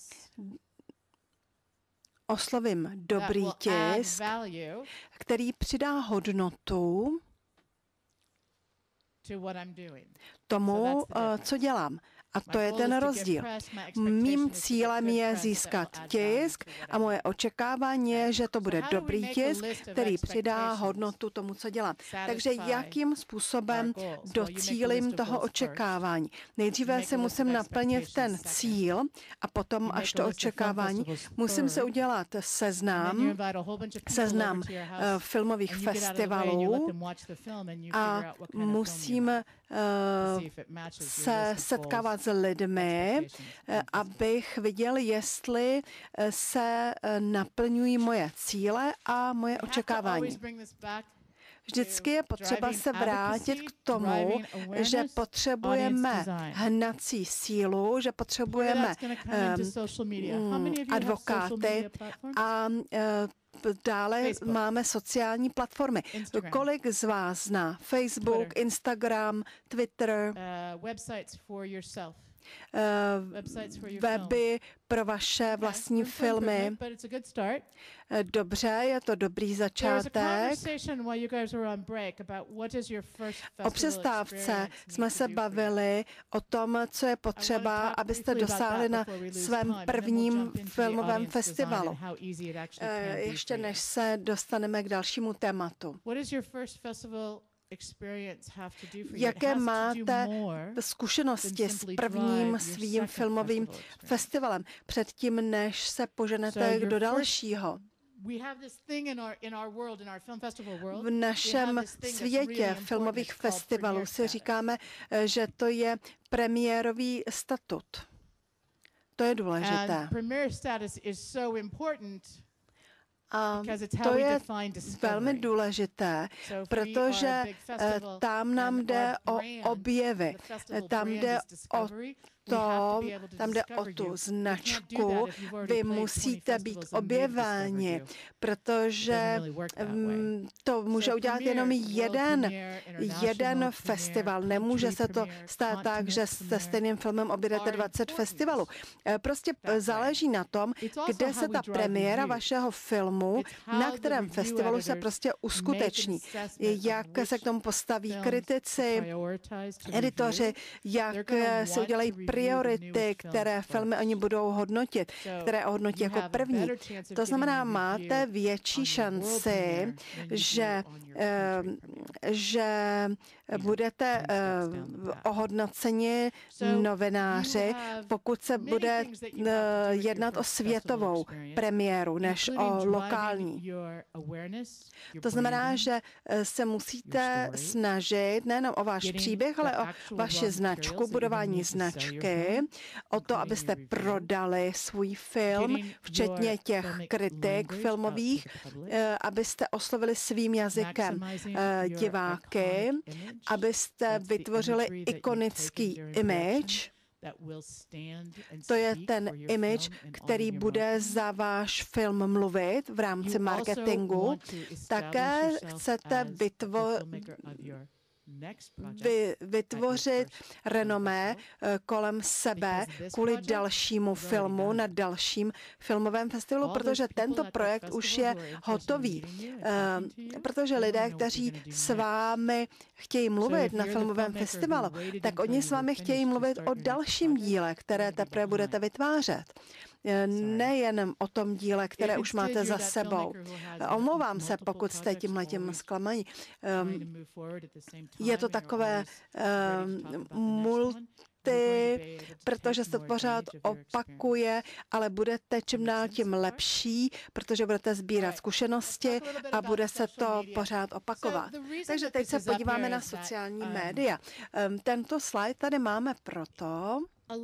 D: oslovím dobrý tisk, který přidá hodnotu tomu, co dělám. A to je ten rozdíl. Mým cílem je získat tisk a moje očekávání je, že to bude dobrý tisk, který přidá hodnotu tomu, co dělám. Takže jakým způsobem docílím toho očekávání? Nejdříve si musím naplnit ten cíl a potom až to očekávání. Musím se udělat seznam filmových festivalů a musím se setkávat s lidmi, abych viděl, jestli se naplňují moje cíle a moje očekávání. Vždycky je potřeba se vrátit k tomu, že potřebujeme hnací sílu, že potřebujeme advokáty a dále máme sociální platformy. Kolik z vás zná Facebook, Instagram, Twitter, weby pro vaše vlastní filmy? Dobře, je to dobrý začátek. O přestávce jsme se bavili o tom, co je potřeba, abyste dosáhli na svém prvním filmovém festivalu. Ještě než se dostaneme k dalšímu tématu. Jaké máte zkušenosti s prvním svým filmovým festivalem, předtím, než se poženete do dalšího? V našem světě filmových festivalů si říkáme, že to je premiérový statut. To je důležité. A to je velmi důležité, protože tam nám jde o objevy, tam jde o tu značku, vy musíte být objeváni, protože to může udělat jenom jeden festival. Nemůže se to stát tak, že se stejným filmem objedete 20 festivalů. Prostě záleží na tom, kde se ta premiéra vašeho filmu, na kterém festivalu se prostě uskuteční. Jak se k tomu postaví kritici, editoři, jak se udělají priority, které filmy oni budou hodnotit, které ohodnotí jako první. To znamená, máte větší šanci, že budete ohodnoceni novináři, pokud se bude jednat o světovou premiéru než o lokální. To znamená, že se musíte snažit nejenom o váš příběh, ale o vaši značku, budování značky, o to, abyste prodali svůj film, včetně těch kritik filmových, abyste oslovili svým jazykem diváky, abyste vytvořili ikonický image. To je ten image, který bude za váš film mluvit v rámci marketingu. Také chcete vytvořit renomé kolem sebe kvůli dalšímu filmu na dalším filmovém festivalu, protože tento projekt už je hotový. Protože lidé, kteří s vámi chtějí mluvit na filmovém festivalu, tak oni s vámi chtějí mluvit o dalším díle, které teprve budete vytvářet. Nejen o tom díle, které už máte za sebou. Omlouvám se, pokud jste tímhletím zklamaní. Je to takové protože se to pořád opakuje, ale budete čím dál tím lepší, protože budete sbírat zkušenosti a bude se to pořád opakovat. Takže teď se podíváme na sociální média. Tento slide tady máme proto,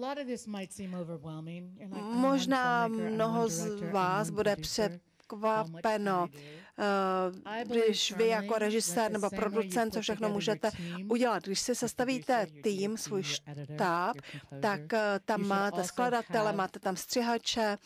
D: možná mnoho z vás bude překvapeno, když vy jako režisér nebo producent, co všechno můžete udělat. Když si sestavíte tým, svůj štáb, tak tam máte skladatele, máte tam střihače.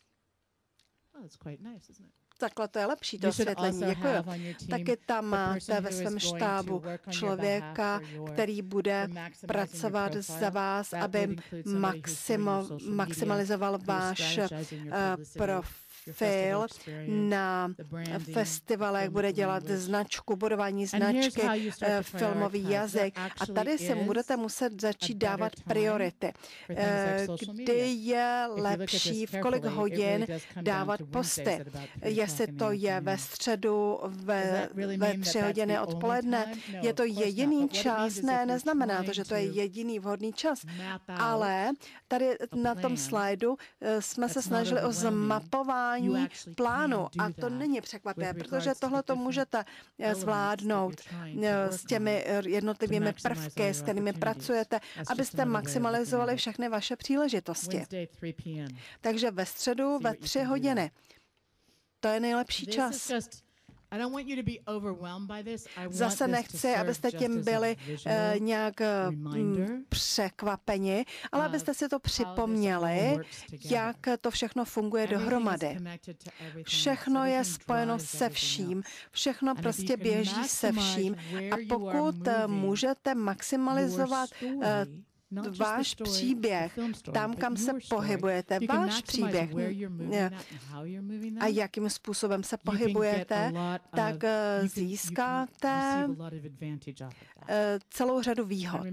D: Takhle to je lepší, to osvětlení, děkuji. Taky tam máte ve svém štábu člověka, který bude pracovat za vás, aby maximalizoval váš profil na festivalech, bude dělat značku, budování značky, filmový jazyk. A tady si budete muset začít dávat priority. Kdy je lepší, v kolik hodin dávat posty. Jestli to je ve středu, ve 3 hodiny odpoledne, je to jediný čas? Ne, neznamená to, že to je jediný vhodný čas. Ale tady na tom slajdu jsme se snažili o zmapování plánu a to není překvapivé, protože tohle to můžete zvládnout s těmi jednotlivými prvky, s kterými pracujete, abyste maximalizovali všechny vaše příležitosti. Takže ve středu ve 3 hodiny. To je nejlepší čas. Zase nechci, abyste tím byli nějak překvapeni, ale abyste si to připomněli, jak to všechno funguje dohromady. Všechno je spojeno se vším, všechno prostě běží se vším a pokud můžete maximalizovat váš příběh, tam, kam se pohybujete, váš příběh a jakým způsobem se pohybujete, tak získáte celou řadu výhod.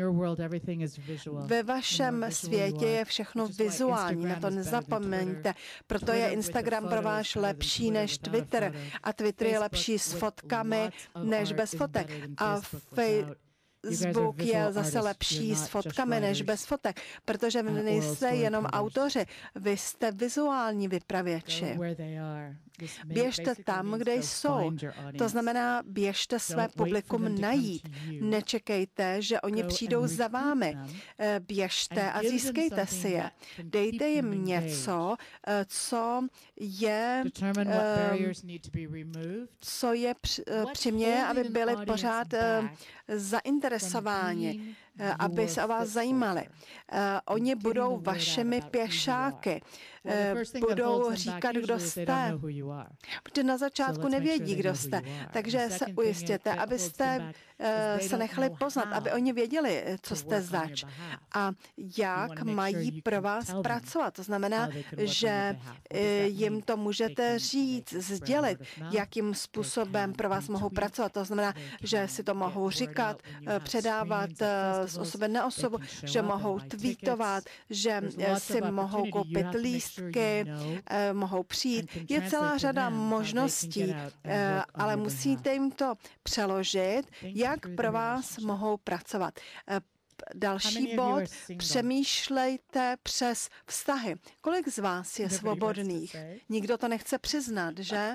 D: Ve vašem světě je všechno vizuální, na to nezapomeňte. Proto je Instagram pro vás lepší než Twitter a Twitter je lepší s fotkami než bez fotek. A Facebook je zase lepší s fotkami než bez fotek, protože vy nejste jenom autoři, vy jste vizuální vypravěči. Běžte tam, kde jsou. To znamená, běžte své publikum najít. Nečekejte, že oni přijdou za vámi. Běžte a získejte si je. Dejte jim něco, co je přiměje, aby byli pořád zainteresováni, aby se o vás zajímali. Oni budou vašimi pěšáky. Budou říkat, kdo jste. Protože na začátku nevědí, kdo jste. Takže se ujistěte, abyste se nechali poznat, aby oni věděli, co jste zač a jak mají pro vás pracovat. To znamená, že jim to můžete říct, sdělit, jakým způsobem pro vás mohou pracovat. To znamená, že si to mohou říkat, předávat z osoby na osobu, že mohou tweetovat, že si mohou koupit lístky, mohou přijít. Je celá řada možností, ale musíte jim to přeložit, jak pro vás mohou pracovat. Další bod, přemýšlejte přes vztahy. Kolik z vás je svobodných? Nikdo to nechce přiznat, že?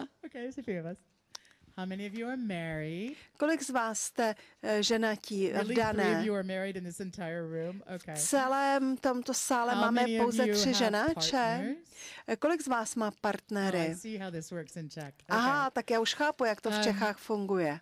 D: Kolik z vás jste ženatí, vdané? V celém tomto sále máme pouze 3 ženáče. Kolik z vás má partnery? Aha, tak já už chápu, jak to v Čechách funguje.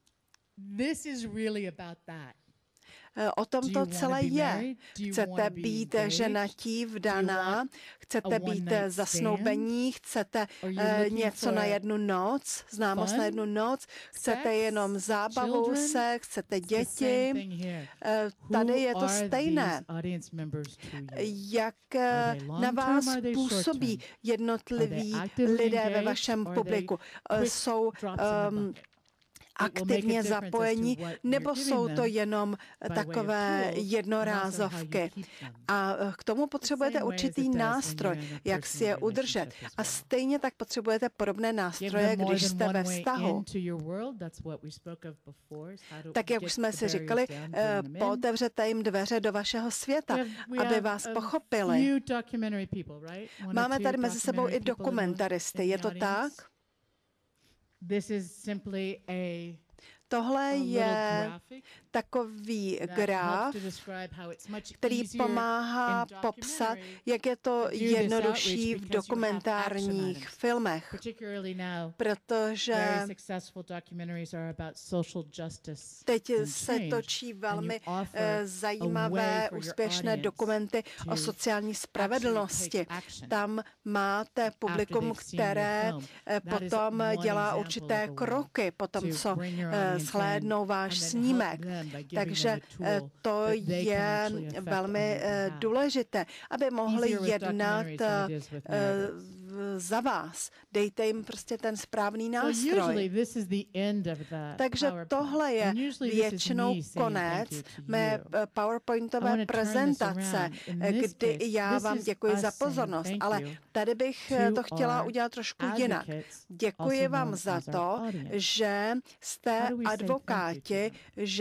D: O tom to celé je. Chcete být ženatí, vdaná, chcete být zasnoubení, chcete něco na jednu noc, známost na jednu noc, chcete jenom zábavu, sex, chcete děti. Tady je to stejné. Jak na vás působí jednotliví lidé ve vašem publiku? Jsou aktivně zapojení, nebo jsou to jenom takové jednorázovky. A k tomu potřebujete určitý nástroj, jak si je udržet. A stejně tak potřebujete podobné nástroje, když jste ve vztahu. Tak jak už jsme si říkali, pootevřete jim dveře do vašeho světa, aby vás pochopili. Máme tady mezi sebou i dokumentaristy, je to tak? Tohle je takový graf, který pomáhá popsat, jak je to jednodušší v dokumentárních filmech, protože teď se točí velmi zajímavé, úspěšné dokumenty o sociální spravedlnosti. Tam máte publikum, které potom dělá určité kroky po tom, co shlédnou váš snímek. Takže to je velmi důležité, aby mohli jednat za vás. Dejte jim prostě ten správný nástroj. Takže tohle je většinou konec mé PowerPointové prezentace, kdy já vám děkuji za pozornost, ale tady bych to chtěla udělat trošku jinak. Děkuji vám za to, že jste advokáti,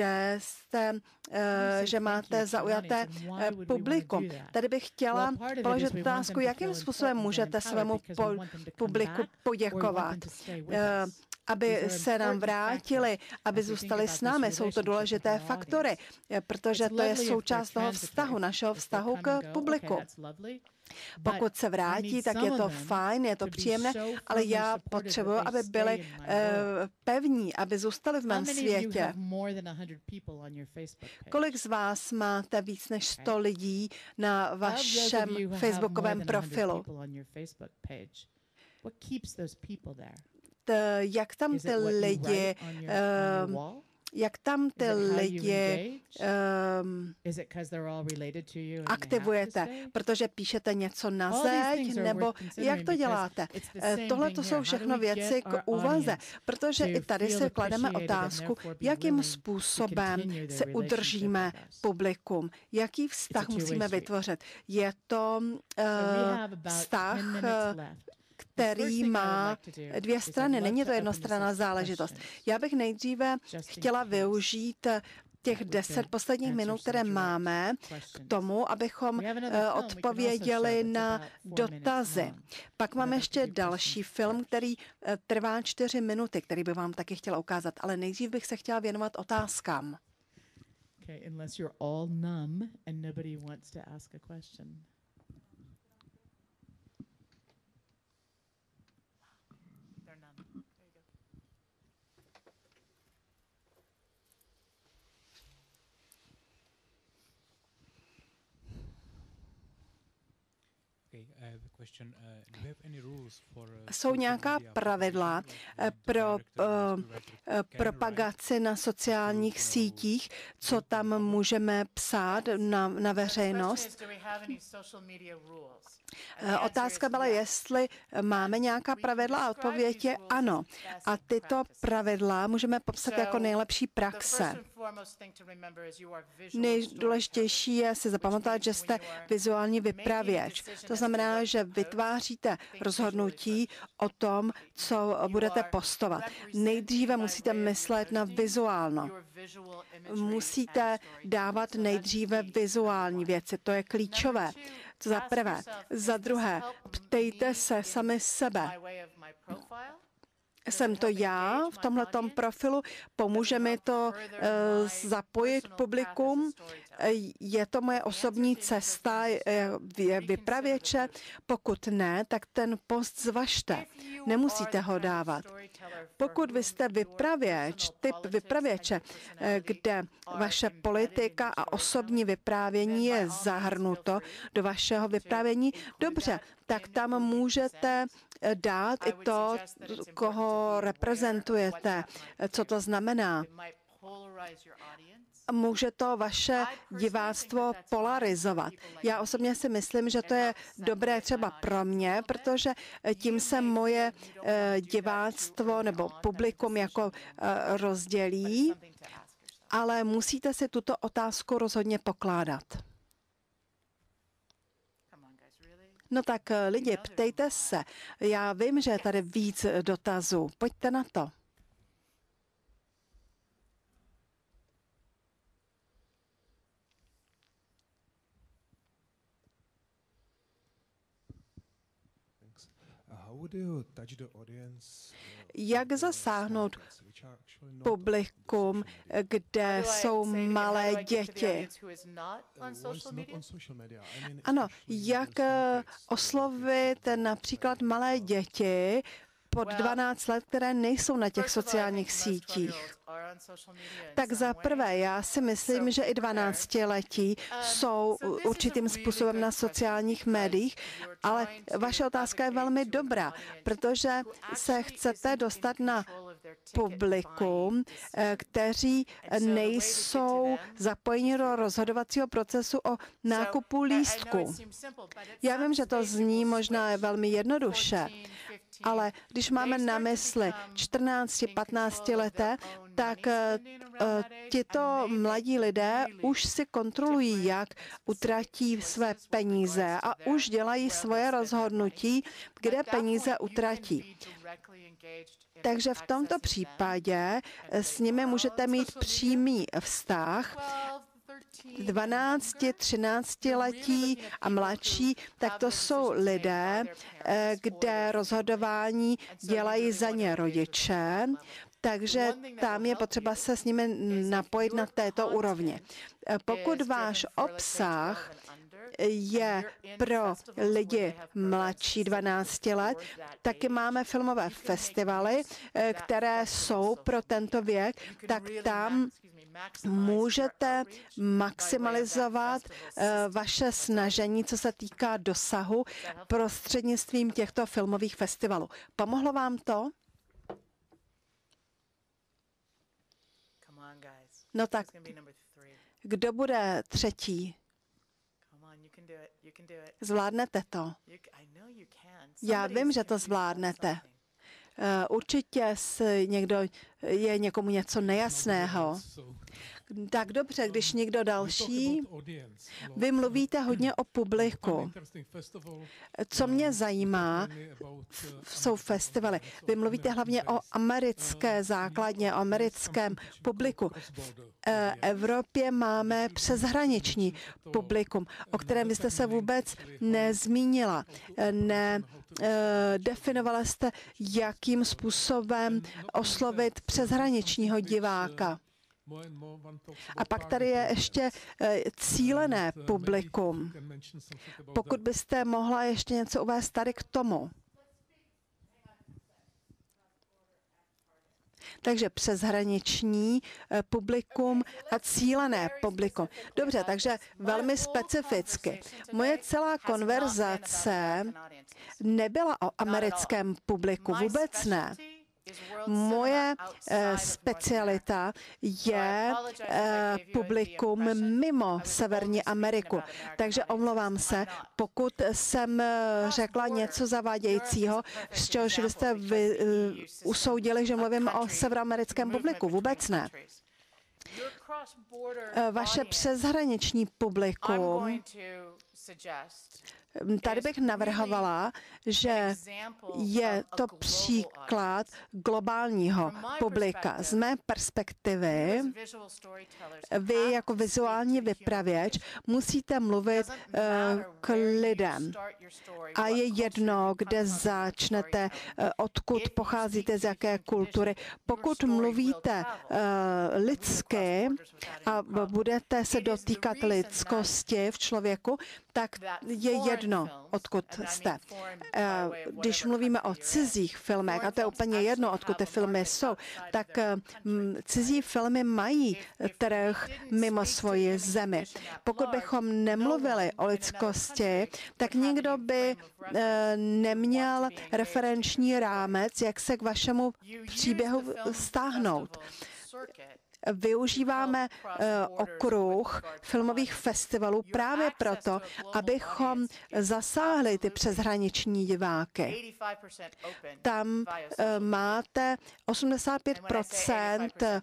D: že máte zaujaté publikum. Tady bych chtěla položit otázku, jakým způsobem můžete svému publiku poděkovat, aby se nám vrátili, aby zůstali s námi. Jsou to důležité faktory, protože to je součást toho vztahu, našeho vztahu k publiku. Pokud se vrátí, tak je to fajn, je to příjemné, ale já potřebuji, aby byli pevní, aby zůstali v mém světě. Kolik z vás máte víc než 100 lidí na vašem facebookovém profilu? Jak tam ty lidi aktivujete, protože píšete něco na zeď, nebo jak to děláte? Tohle to jsou všechno věci k úvaze, protože i tady si klademe otázku, jakým způsobem se udržíme publikum, jaký vztah musíme vytvořit. Je to vztah, který má 2 strany. Není to jednostranná záležitost. Já bych nejdříve chtěla využít těch 10 posledních minut, které máme, k tomu, abychom odpověděli na dotazy. Pak máme ještě další film, který trvá 4 minuty, který by vám taky chtěla ukázat, ale nejdřív bych se chtěla věnovat otázkám.
B: Okay, unless you're all numb and nobody wants to ask a question.
D: Jsou nějaká pravidla pro propagaci na sociálních sítích, co tam můžeme psát na veřejnost? Otázka byla, jestli máme nějaká pravidla a odpověď je ano. A tyto pravidla můžeme popsat jako nejlepší praxe. Nejdůležitější je si zapamatovat, že jste vizuální vypravěč. To znamená, že vytváříte rozhodnutí o tom, co budete postovat. Nejdříve musíte myslet na vizuálno. Musíte dávat nejdříve vizuální věci. To je klíčové. To za prvé. Za druhé, ptejte se sami sebe. Jsem to já v tomhletom profilu, pomůže mi to zapojit publikum, je to moje osobní cesta vypravěče, pokud ne, tak ten post zvažte, nemusíte ho dávat. Pokud vy jste vypravěč, typ vypravěče, kde vaše politika a osobní vyprávění je zahrnuto do vašeho vyprávění, dobře, tak tam můžete dát i to, koho reprezentujete, co to znamená. Může to vaše diváctvo polarizovat. Já osobně si myslím, že to je dobré třeba pro mě, protože tím se moje diváctvo nebo publikum jako rozdělí, ale musíte si tuto otázku rozhodně pokládat. No tak lidi, ptejte se. Já vím, že je tady víc dotazů. Pojďte na to. Jak zasáhnout publikum, kde jsou malé děti? Ano, jak oslovit například malé děti pod 12 let, které nejsou na těch sociálních sítích? Tak za prvé, já si myslím, že i 12letí jsou určitým způsobem na sociálních médiích, ale vaše otázka je velmi dobrá, protože se chcete dostat na publikum, kteří nejsou zapojeni do rozhodovacího procesu o nákupu lístku. Já vím, že to zní možná velmi jednoduše, ale když máme na mysli 14-15 leté, tak tito mladí lidé už si kontrolují, jak utratí své peníze a už dělají svoje rozhodnutí, kde peníze utratí. Takže v tomto případě s nimi můžete mít přímý vztah. 12, 13letí a mladší, tak to jsou lidé, kde rozhodování dělají za ně rodiče, takže tam je potřeba se s nimi napojit na této úrovni. Pokud váš obsah je pro lidi mladší 12 let, taky máme filmové festivaly, které jsou pro tento věk, tak tam můžete maximalizovat vaše snažení, co se týká dosahu prostřednictvím těchto filmových festivalů. Pomohlo vám to? No tak, kdo bude třetí? Zvládnete to. Já vím, že to zvládnete. Určitě je někomu něco nejasného. Tak dobře, když někdo další, vy mluvíte hodně o publiku. Co mě zajímá, jsou festivaly. Vy mluvíte hlavně o americké základně, o americkém publiku. V Evropě máme přeshraniční publikum, o kterém vy jste se vůbec nezmínila. Nedefinovala jste, jakým způsobem oslovit přeshraničního diváka. A pak tady je ještě cílené publikum. Pokud byste mohla ještě něco uvést tady k tomu. Takže přeshraniční publikum a cílené publikum. Dobře, takže velmi specificky. Moje celá konverzace nebyla o americkém publiku, vůbec ne. Moje specialita je publikum mimo Severní Ameriku. Takže omlouvám se, pokud jsem řekla něco zavádějícího, z čehož vy jste usoudili, že mluvím o severoamerickém publiku. Vůbec ne. Vaše přeshraniční publikum, tady bych navrhovala, že je to příklad globálního publika. Z mé perspektivy, vy jako vizuální vypravěč musíte mluvit k lidem. A je jedno, kde začnete, odkud pocházíte, z jaké kultury. Pokud mluvíte lidsky a budete se dotýkat lidskosti v člověku, tak je jedno, odkud jste. Když mluvíme o cizích filmech, a to je úplně jedno, odkud ty filmy jsou, tak cizí filmy mají trh mimo svoji zemi. Pokud bychom nemluvili o lidskosti, tak nikdo by neměl referenční rámec, jak se k vašemu příběhu stáhnout. Využíváme okruh filmových festivalů právě proto, abychom zasáhli ty přeshraniční diváky. Tam máte 85%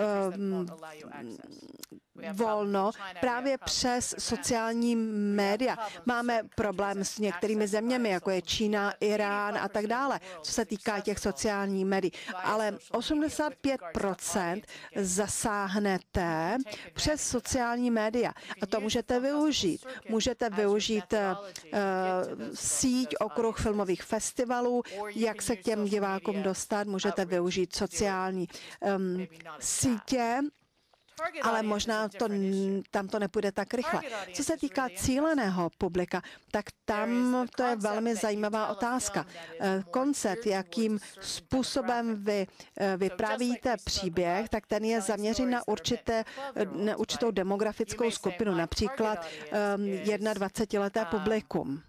D: volno právě přes sociální média. Máme problém s některými zeměmi, jako je Čína, Irán a tak dále, co se týká těch sociálních médií. Ale 85% zasáhnete přes sociální média. A to můžete využít. Můžete využít síť, okruh filmových festivalů, jak se k těm divákům dostat. Můžete využít sociální sítě, ale možná tam to nepůjde tak rychle. Co se týká cíleného publika, tak tam to je velmi zajímavá otázka. Koncept, jakým způsobem vy vyprávíte příběh, tak ten je zaměřen na určitou demografickou skupinu, například 21leté publikum.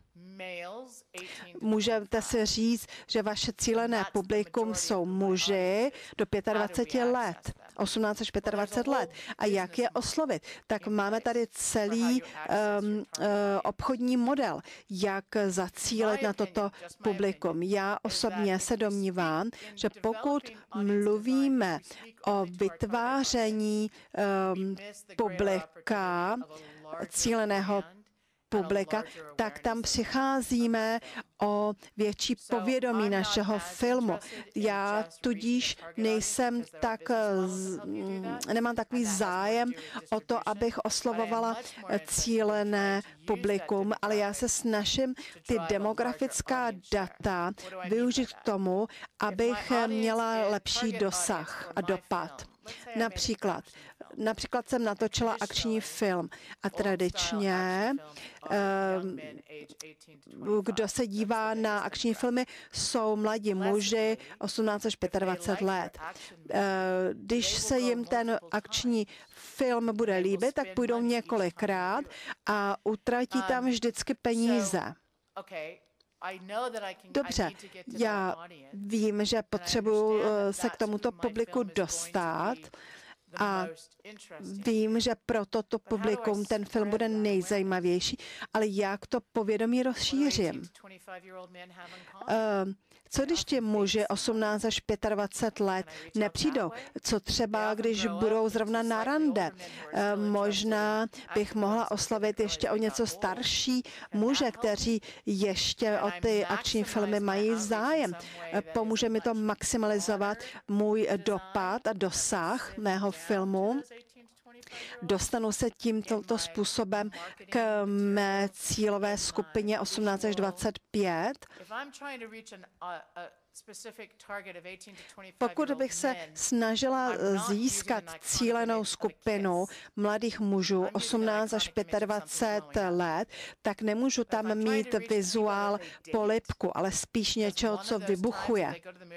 D: Můžete si říct, že vaše cílené publikum jsou muži do 25 let, 18 až 25 let. A jak je oslovit? Tak máme tady celý obchodní model, jak zacílit na toto publikum. Já osobně se domnívám, že pokud mluvíme o vytváření publika, cíleného publika, tak tam přicházíme o větší povědomí našeho filmu. Já tudíž nemám takový zájem o to, abych oslovovala cílené publikum, ale já se snažím ty demografická data využít k tomu, abych měla lepší dosah a dopad. Například jsem natočila akční film a tradičně, kdo se dívá na akční filmy, jsou mladí muži 18 až 25 let. Když se jim ten akční film bude líbit, tak půjdou několikrát a utratí tam vždycky peníze. Dobře, já vím, že potřebuji se k tomuto publiku dostat a vím, že pro toto publikum ten film bude nejzajímavější, ale jak to povědomí rozšířím? Co když ti muži 18 až 25 let nepřijdou? Co třeba, když budou zrovna na rande? Možná bych mohla oslovit ještě o něco starší muže, kteří ještě o ty akční filmy mají zájem. Pomůže mi to maximalizovat můj dopad a dosah mého filmu. dostanu se tímto způsobem k mé cílové skupině 18 až 25. Pokud bych se snažila získat cílenou skupinu mladých mužů 18 až 25 let, tak nemůžu tam mít vizuál polibku, ale spíš něčeho, co vybuchuje.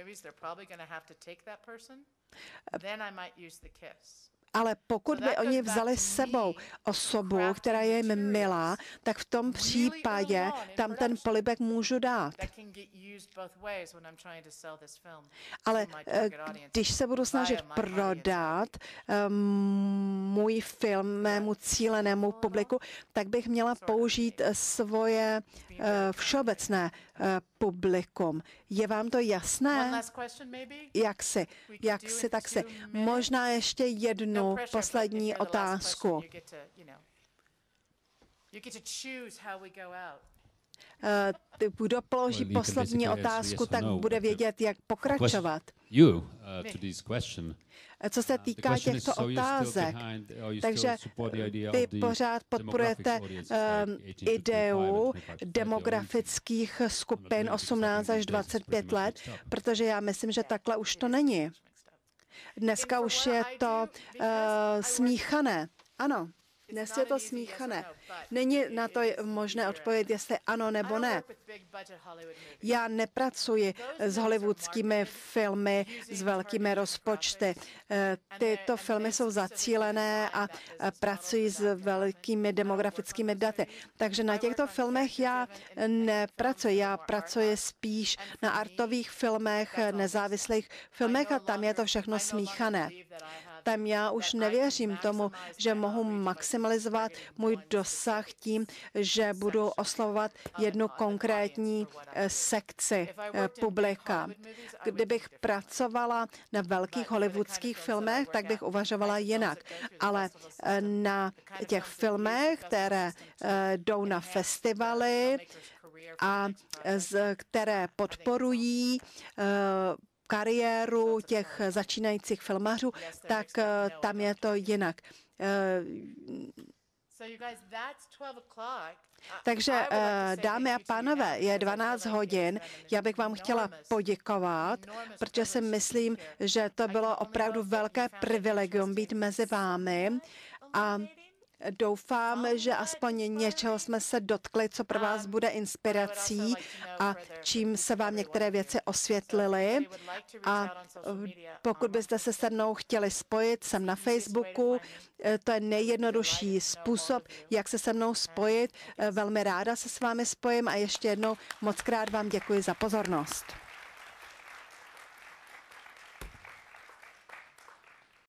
D: Ale pokud by oni vzali s sebou osobu, která je jim milá, tak v tom případě tam ten polibek můžu dát. Ale když se budu snažit prodat můj film mému cílenému publiku, tak bych měla použít svoje všeobecné publikum. Je vám to jasné? Jak si, tak si. Možná ještě jednu poslední otázku. Kdo položí poslední otázku, tak bude vědět, jak pokračovat. Co se týká těchto otázek, takže vy pořád podporujete ideu demografických skupin 18 až 25 let, protože já myslím, že takhle už to není. Dneska už je to smíchané. Ano. Dnes je to smíchané. Není na to možné odpovědět, jestli ano nebo ne. Já nepracuji s hollywoodskými filmy s velkými rozpočty. Tyto filmy jsou zacílené a pracují s velkými demografickými daty. Takže na těchto filmech já nepracuji. Já pracuji spíš na artových filmech, nezávislých filmech a tam je to všechno smíchané. Tam já už nevěřím tomu, že mohu maximalizovat můj dosah tím, že budu oslovovat jednu konkrétní sekci publika. Kdybych pracovala na velkých hollywoodských filmech, tak bych uvažovala jinak. Ale na těch filmech, které jdou na festivaly a které podporují kariéru těch začínajících filmařů, tak tam je to jinak. Takže, dámy a pánové, je 12 hodin. Já bych vám chtěla poděkovat, protože si myslím, že to bylo opravdu velké privilegium být mezi vámi a doufám, že aspoň něčeho jsme se dotkli, co pro vás bude inspirací a čím se vám některé věci osvětlily. A pokud byste se se mnou chtěli spojit, jsem na Facebooku, to je nejjednodušší způsob, jak se mnou spojit. Velmi ráda se s vámi spojím a ještě jednou mockrát vám děkuji za pozornost.